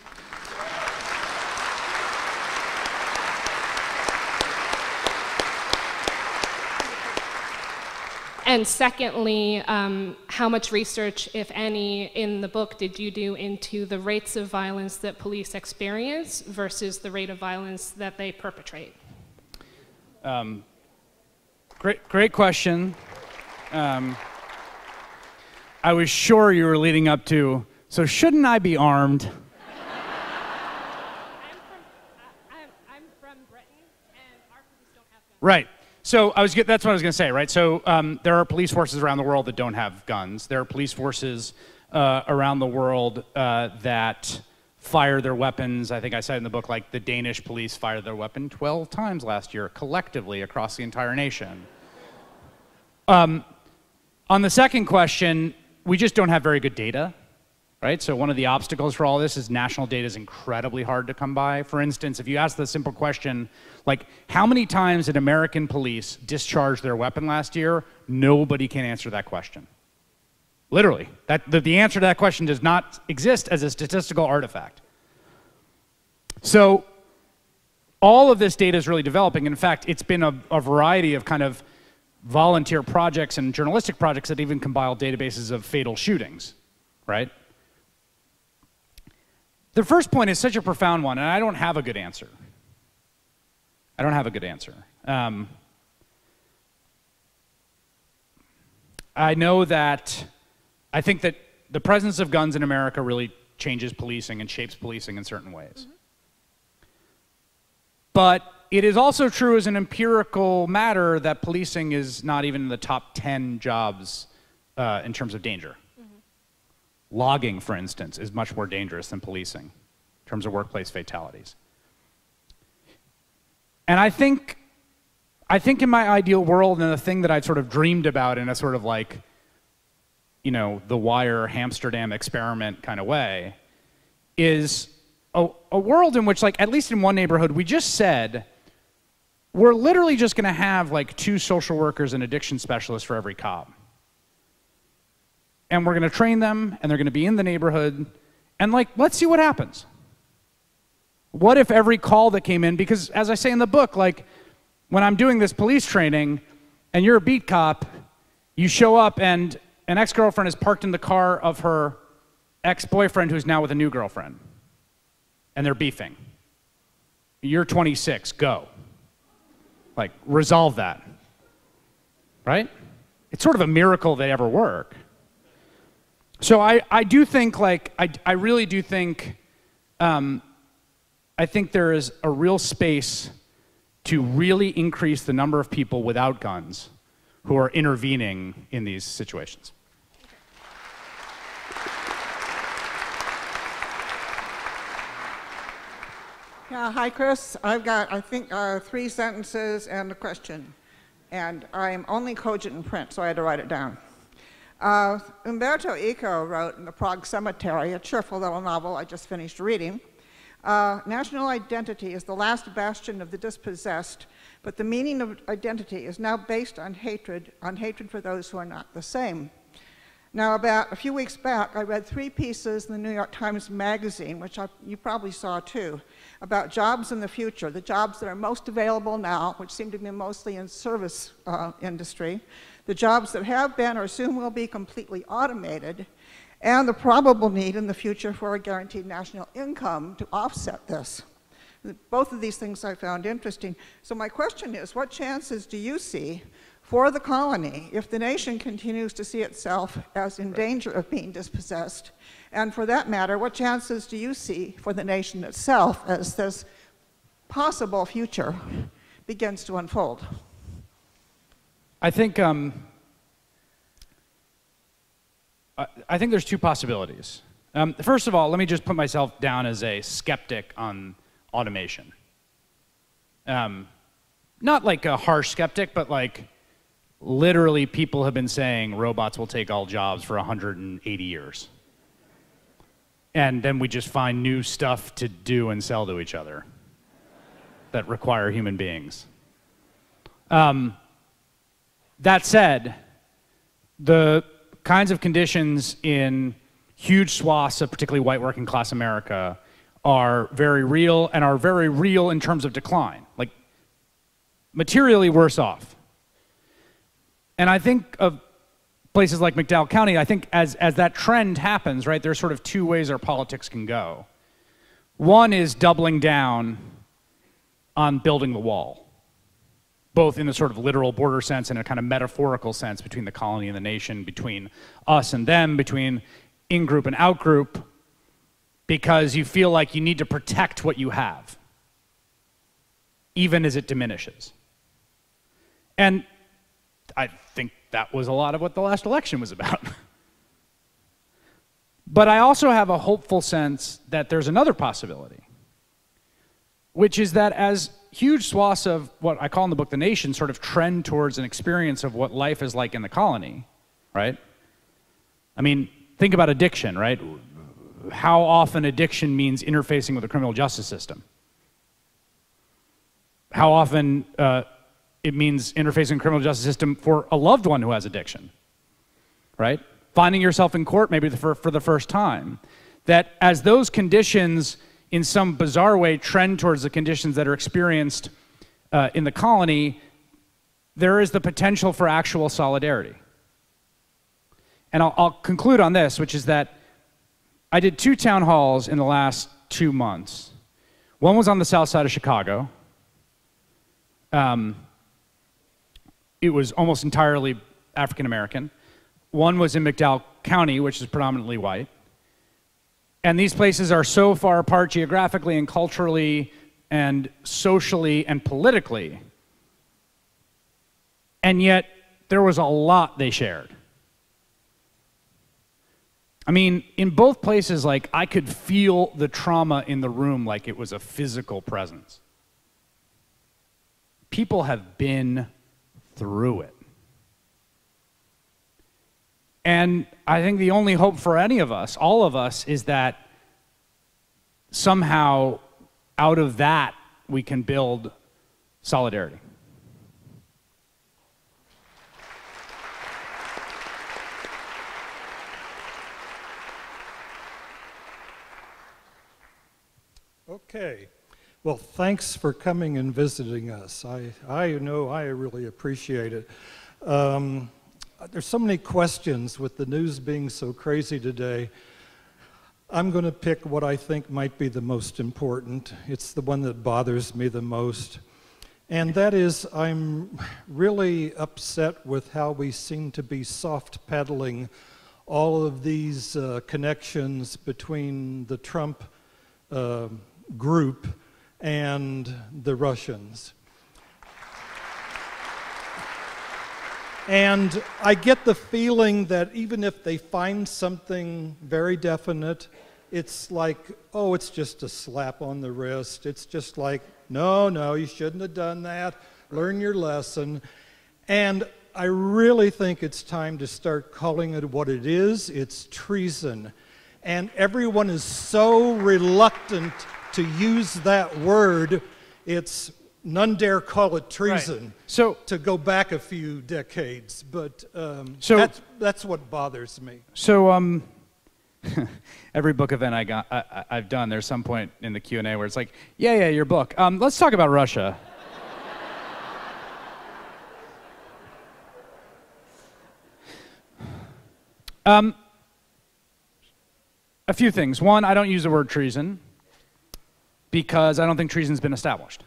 S6: And secondly, how much research, if any, in the book did you do into the rates of violence that police experience versus the rate of violence that they perpetrate?
S1: Great question. I was sure you were leading up to, so shouldn't I be armed?
S6: I'm from Britain, and our police don't have guns.
S1: Right. So that's what I was going to say, right? So there are police forces around the world that don't have guns. There are police forces around the world that fire their weapons. I think I said in the book, like the Danish police fired their weapon 12 times last year, collectively across the entire nation. On the second question, we just don't have very good data, right? So one of the obstacles for all this is national data is incredibly hard to come by. For instance, if you ask the simple question, like how many times did American police discharge their weapon last year? Nobody can answer that question. Literally, the answer to that question does not exist as a statistical artifact. So all of this data is really developing. In fact, it's been a variety of kind of volunteer projects and journalistic projects that even compile databases of fatal shootings, right? The first point is such a profound one, and I don't have a good answer. I don't have a good answer. I know that I think that the presence of guns in America really changes policing and shapes policing in certain ways. Mm-hmm. But it is also true as an empirical matter that policing is not even in the top 10 jobs in terms of danger. Mm-hmm. logging, for instance, is much more dangerous than policing in terms of workplace fatalities. And I think in my ideal world, and the thing that I'd sort of dreamed about in a sort of like, you know, the Wire Amsterdam experiment kind of way, is a world in which, like, at least in one neighborhood, we just said, we're literally just going to have like 2 social workers and addiction specialists for every cop. And we're going to train them, and they're going to be in the neighborhood, and like, let's see what happens. What if every call that came in, because as I say in the book, like, when I'm doing this police training, and you're a beat cop, you show up and an ex-girlfriend is parked in the car of her ex-boyfriend who's now with a new girlfriend, and they're beefing. You're 26, go. Like, resolve that, right? It's sort of a miracle they ever work. So I do think, like, I really do think, I think there is a real space to really increase the number of people without guns who are intervening in these situations.
S7: Yeah, hi, Chris. I've got, I think, 3 sentences and a question. And I'm only cogent in print, so I had to write it down. Umberto Eco wrote in The Prague Cemetery, a cheerful little novel I just finished reading, national identity is the last bastion of the dispossessed, but the meaning of identity is now based on hatred for those who are not the same. Now, about a few weeks back, I read 3 pieces in the New York Times Magazine, which you probably saw too, about jobs in the future, the jobs that are most available now, which seem to be mostly in service industry, the jobs that have been or soon will be completely automated, and the probable need in the future for a guaranteed national income to offset this. Both of these things I found interesting. So my question is, what chances do you see for the colony if the nation continues to see itself as in danger of being dispossessed? And for that matter, what chances do you see for the nation itself as this possible future begins to unfold?
S1: I think there's 2 possibilities. First of all, let me just put myself down as a skeptic on automation. Not like a harsh skeptic, but like literally people have been saying robots will take all jobs for 180 years. And then we just find new stuff to do and sell to each other that require human beings. That said, the kinds of conditions in huge swaths of particularly white working class America are very real, and are very real in terms of decline, like materially worse off. And I think of places like McDowell County, I think as that trend happens, right, there's sort of 2 ways our politics can go. One is doubling down on building the wall, both in the sort of literal border sense and a kind of metaphorical sense between the colony and the nation, between us and them, between in-group and out-group, because you feel like you need to protect what you have, even as it diminishes. And I think that was a lot of what the last election was about. But I also have a hopeful sense that there's another possibility, which is that as huge swaths of what I call in the book the nation sort of trend towards an experience of what life is like in the colony, right? I mean, think about addiction, right? How often addiction means interfacing with the criminal justice system. How often it means interfacing with the criminal justice system for a loved one who has addiction, right? Finding yourself in court maybe for the first time. That as those conditions in some bizarre way trend towards the conditions that are experienced in the colony, there is the potential for actual solidarity. And I'll conclude on this, which is that I did 2 town halls in the last 2 months. One was on the south side of Chicago. It was almost entirely African American. One was in McDowell County, which is predominantly white. And these places are so far apart geographically and culturally and socially and politically. And yet, there was a lot they shared. I mean, in both places, like, I could feel the trauma in the room like it was a physical presence. People have been through it. And I think the only hope for any of us, all of us, is that somehow out of that we can build solidarity.
S8: Okay. Well, thanks for coming and visiting us. I know I really appreciate it. There's so many questions with the news being so crazy today. I'm going to pick what I think might be the most important. It's the one that bothers me the most. And that is, I'm really upset with how we seem to be soft pedaling all of these connections between the Trump group and the Russians. And I get the feeling that even if they find something very definite, it's like, oh, it's just a slap on the wrist. It's just like, no, you shouldn't have done that. Learn your lesson. And I really think it's time to start calling it what it is. It's treason. And everyone is so reluctant to use that word. It's none dare call it treason.
S1: Right. So
S8: to go back a few decades, but that's what bothers me.
S1: So every book event I've done, there's some point in the Q&A where it's like, yeah, your book. Let's talk about Russia. A few things. One, I don't use the word treason because I don't think treason's been established.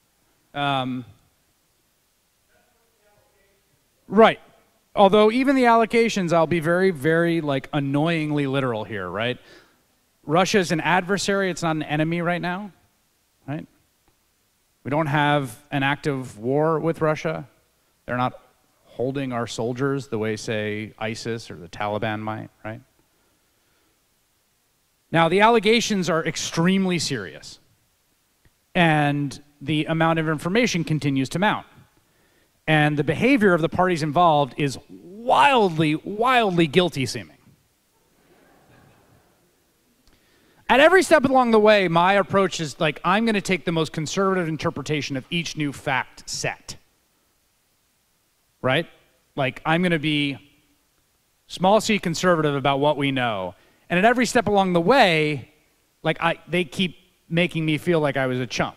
S1: Right. Although even the allocations, I'll be very, very like annoyingly literal here, right? Russia is an adversary, it's not an enemy right now, right? We don't have an active war with Russia. They're not holding our soldiers the way, say, ISIS or the Taliban might, right? Now, the allegations are extremely serious, and the amount of information continues to mount. And the behavior of the parties involved is wildly, wildly guilty-seeming. At every step along the way, my approach is like, I'm going to take the most conservative interpretation of each new fact set. Right? Like, I'm going to be small c conservative about what we know. And at every step along the way, like, they keep making me feel like I was a chump.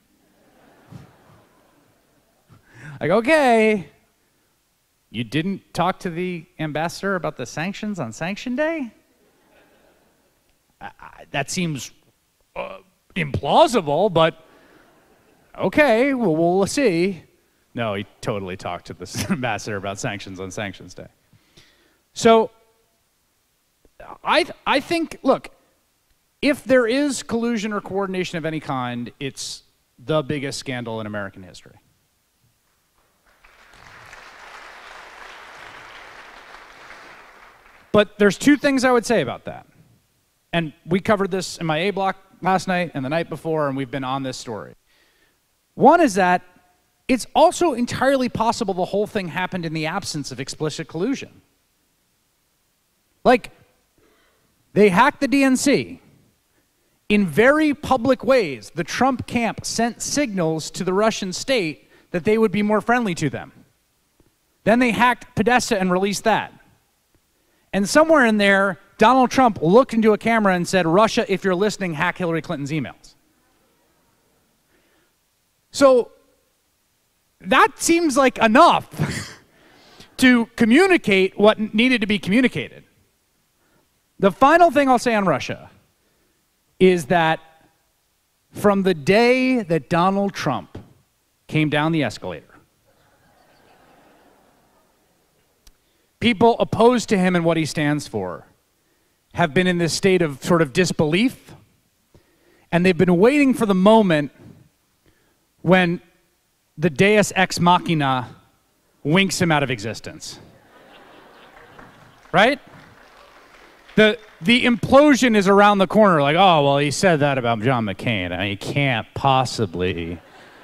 S1: Like, okay, you didn't talk to the ambassador about the sanctions on Sanction Day? That seems implausible, but okay, well, we'll see. No, he totally talked to the ambassador about sanctions on Sanctions Day. So I think, look, if there is collusion or coordination of any kind, it's the biggest scandal in American history. But there's two things I would say about that. And we covered this in my A block last night and the night before, and we've been on this story. One is that it's also entirely possible the whole thing happened in the absence of explicit collusion. Like, they hacked the DNC. In very public ways, the Trump camp sent signals to the Russian state that they would be more friendly to them. Then they hacked Podesta and released that. And somewhere in there, Donald Trump looked into a camera and said, Russia, if you're listening, hack Hillary Clinton's emails. So that seems like enough to communicate what needed to be communicated. The final thing I'll say on Russia is that from the day that Donald Trump came down the escalator, people opposed to him and what he stands for have been in this state of sort of disbelief, and they've been waiting for the moment when the Deus ex machina winks him out of existence. Right? the implosion is around the corner. Like, oh, well, he said that about John McCain. I mean, he can't possibly.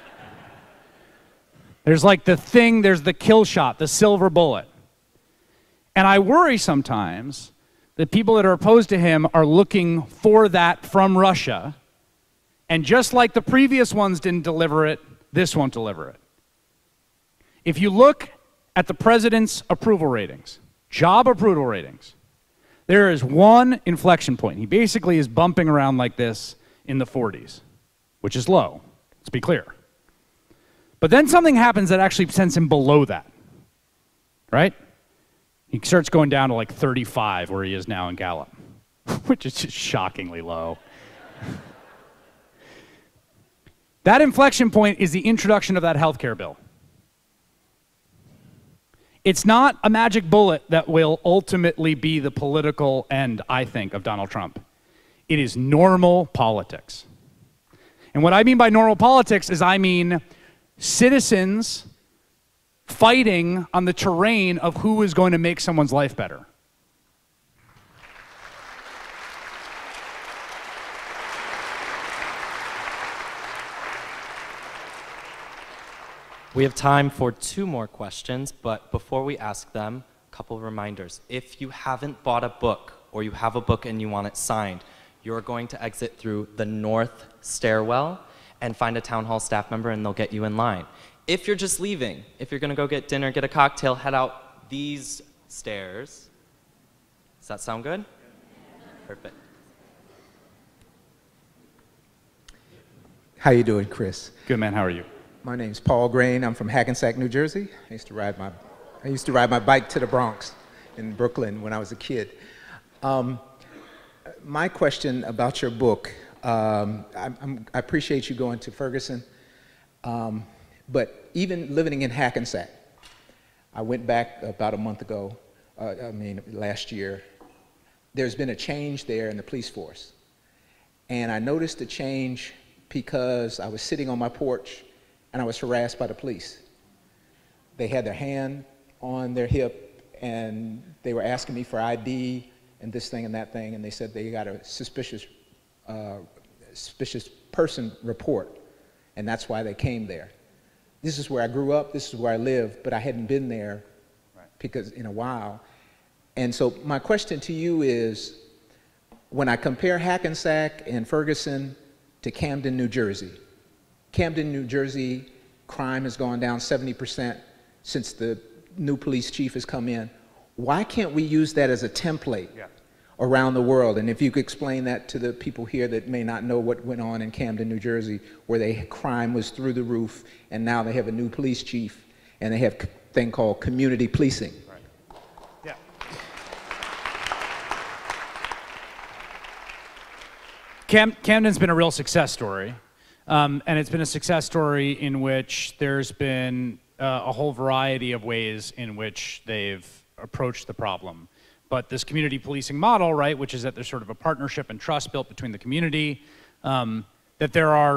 S1: There's like there's the kill shot, the silver bullet. And I worry sometimes that people that are opposed to him are looking for that from Russia. And just like the previous ones didn't deliver it, this won't deliver it. If you look at the president's approval ratings, job approval ratings, there is one inflection point. He basically is bumping around like this in the 40s, which is low, let's be clear. But then something happens that actually sends him below that, right? He starts going down to like 35 where he is now in Gallup, which is just shockingly low. That inflection point is the introduction of that healthcare bill. It's not a magic bullet that will ultimately be the political end, I think, of Donald Trump. It is normal politics. And what I mean by normal politics is I mean citizens fighting on the terrain of who is going to make someone's life better.
S2: We have time for 2 more questions, but before we ask them, a couple of reminders. If you haven't bought a book or you have a book and you want it signed, you're going to exit through the north stairwell and find a town hall staff member and they'll get you in line. If you're just leaving, if you're gonna go get dinner, get a cocktail, head out these stairs. Does that sound good? Perfect.
S9: How you doing, Chris?
S1: Good, man. How are you?
S9: My name's Paul Grain. I'm from Hackensack, New Jersey. I used to ride my bike to the Bronx in Brooklyn when I was a kid. My question about your book, I appreciate you going to Ferguson, but even living in Hackensack, I went back about a month ago, last year. There's been a change there in the police force. And I noticed a change because I was sitting on my porch and I was harassed by the police. They had their hand on their hip and they were asking me for ID and this thing and that thing, and they said they got a suspicious person report, and that's why they came there. This is where I grew up, this is where I live, but I hadn't been there because in a while. And so my question to you is, when I compare Hackensack and Ferguson to Camden, New Jersey, Camden, New Jersey, crime has gone down 70% since the new police chief has come in. Why can't we use that as a template around the world? And if you could explain that to the people here that may not know what went on in Camden, New Jersey, where crime was through the roof, and now they have a new police chief, and they have a thing called community policing.
S1: Yeah. Camden's been a real success story. And it's been a success story in which there's been a whole variety of ways in which they've approached the problem. But this community policing model, right, which is that there's sort of a partnership and trust built between the community, that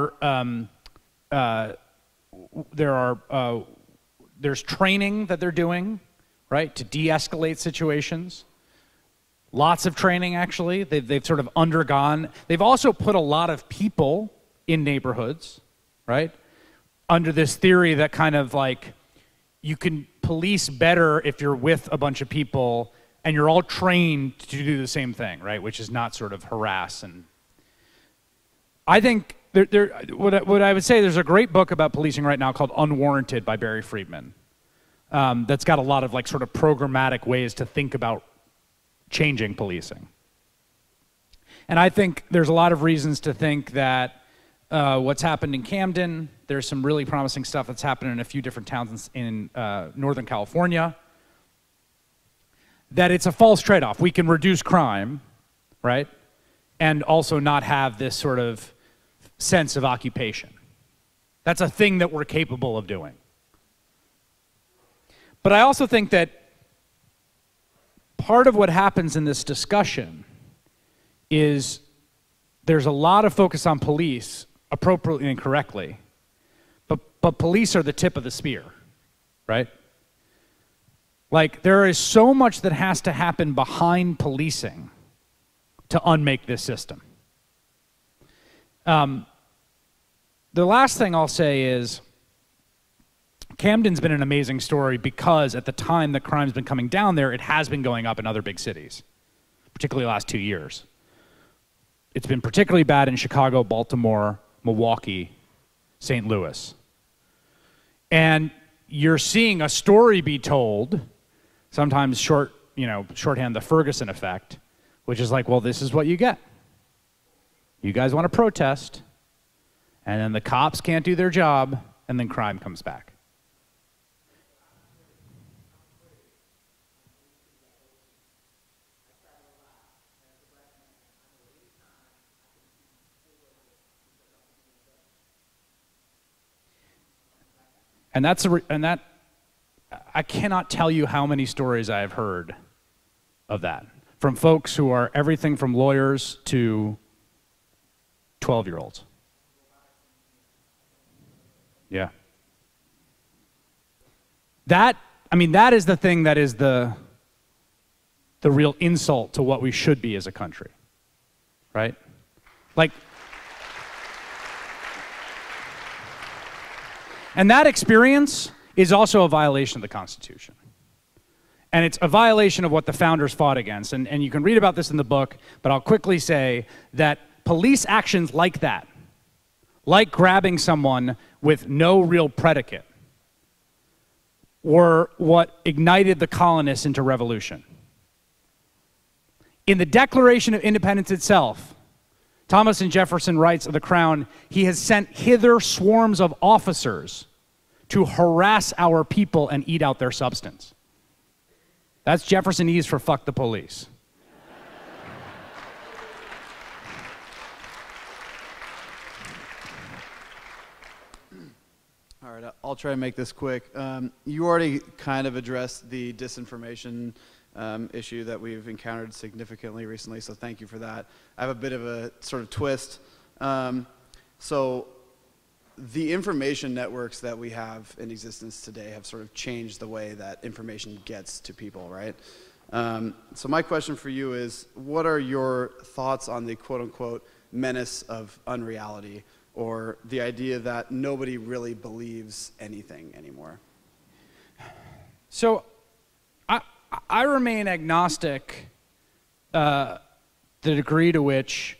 S1: there's training that they're doing, right, to de-escalate situations. Lots of training, actually. They've sort of undergone. They've also put a lot of people in neighborhoods, right? Under this theory that kind of like you can police better if you're with a bunch of people and you're all trained to do the same thing, right? Which is not sort of harass. And I think what I would say, there's a great book about policing right now called Unwarranted by Barry Friedman. That's got a lot of like sort of programmatic ways to think about changing policing. And I think there's a lot of reasons to think that what's happened in Camden, there's some really promising stuff that's happened in a few different towns in Northern California, that it's a false trade-off. We can reduce crime, right? And also not have this sort of sense of occupation. That's a thing that we're capable of doing. But I also think that part of what happens in this discussion is there's a lot of focus on police, appropriately and correctly, but police are the tip of the spear, right? Like, there is so much that has to happen behind policing to unmake this system. The last thing I'll say is Camden's been an amazing story because at the time that crime's been coming down there, it has been going up in other big cities, particularly the last 2 years. It's been particularly bad in Chicago, Baltimore, Milwaukee, St. Louis. And you're seeing a story be told, sometimes shorthand the Ferguson effect, which is like, well, this is what you get. You guys want to protest, and then the cops can't do their job, and then crime comes back. And I cannot tell you how many stories I have heard of that from folks who are everything from lawyers to 12-year-olds. Yeah. That is the thing that is the real insult to what we should be as a country, right? Like, and that experience is also a violation of the Constitution. And it's a violation of what the founders fought against. And you can read about this in the book, but I'll quickly say that police actions like that, like grabbing someone with no real predicate, were what ignited the colonists into revolution. In the Declaration of Independence itself, Thomas and Jefferson writes of the Crown, he has sent hither swarms of officers to harass our people and eat out their substance. That's Jeffersonese for fuck the police.
S10: All right, I'll try and make this quick. You already kind of addressed the disinformation issue that we've encountered significantly recently, so thank you for that. I have a bit of a sort of twist. So the information networks that we have in existence today have sort of changed the way that information gets to people, right? So my question for you is, what are your thoughts on the quote-unquote menace of unreality, or the idea that nobody really believes anything anymore?
S1: So I remain agnostic the degree to which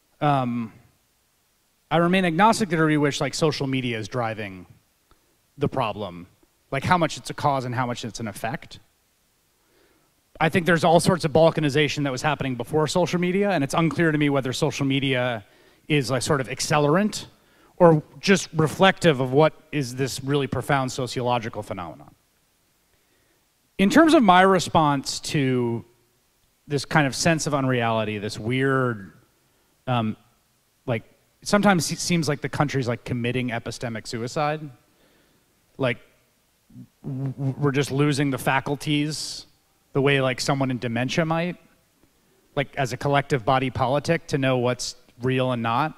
S1: like social media is driving the problem, like how much it's a cause and how much it's an effect. I think there's all sorts of balkanization that was happening before social media, and it's unclear to me whether social media is like sort of accelerant or just reflective of what is this really profound sociological phenomenon. In terms of my response to this kind of sense of unreality, this weird, like, sometimes it seems like the country's like committing epistemic suicide. Like, we're just losing the faculties the way like someone in dementia might, like as a collective body politic, to know what's real and not.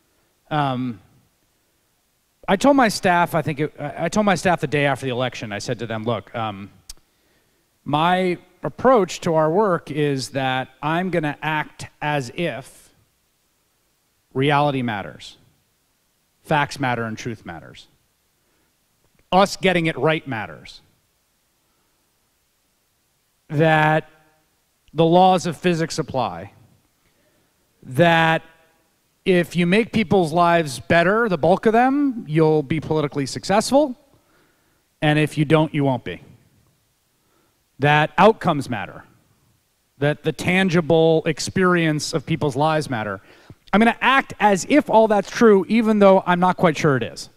S1: I told my staff, I told my staff the day after the election, I said to them, look, my approach to our work is that I'm going to act as if reality matters, facts matter, and truth matters. Us getting it right matters. That the laws of physics apply. That if you make people's lives better, the bulk of them, you'll be politically successful. And if you don't, you won't be. That outcomes matter. That the tangible experience of people's lives matter. I'm going to act as if all that's true, even though I'm not quite sure it is.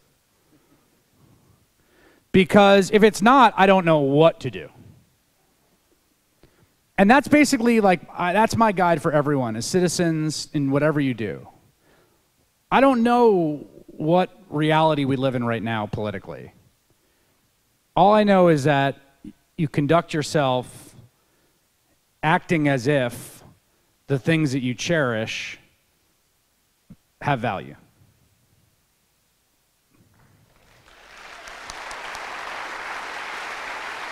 S1: Because if it's not, I don't know what to do. And that's basically like, that's my guide for everyone as citizens in whatever you do. I don't know what reality we live in right now politically. All I know is that you conduct yourself acting as if the things that you cherish have value.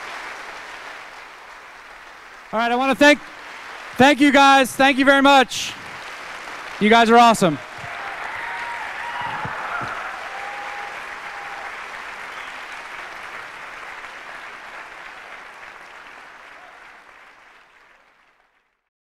S1: All right, I want to thank you guys. Thank you very much. You guys are awesome.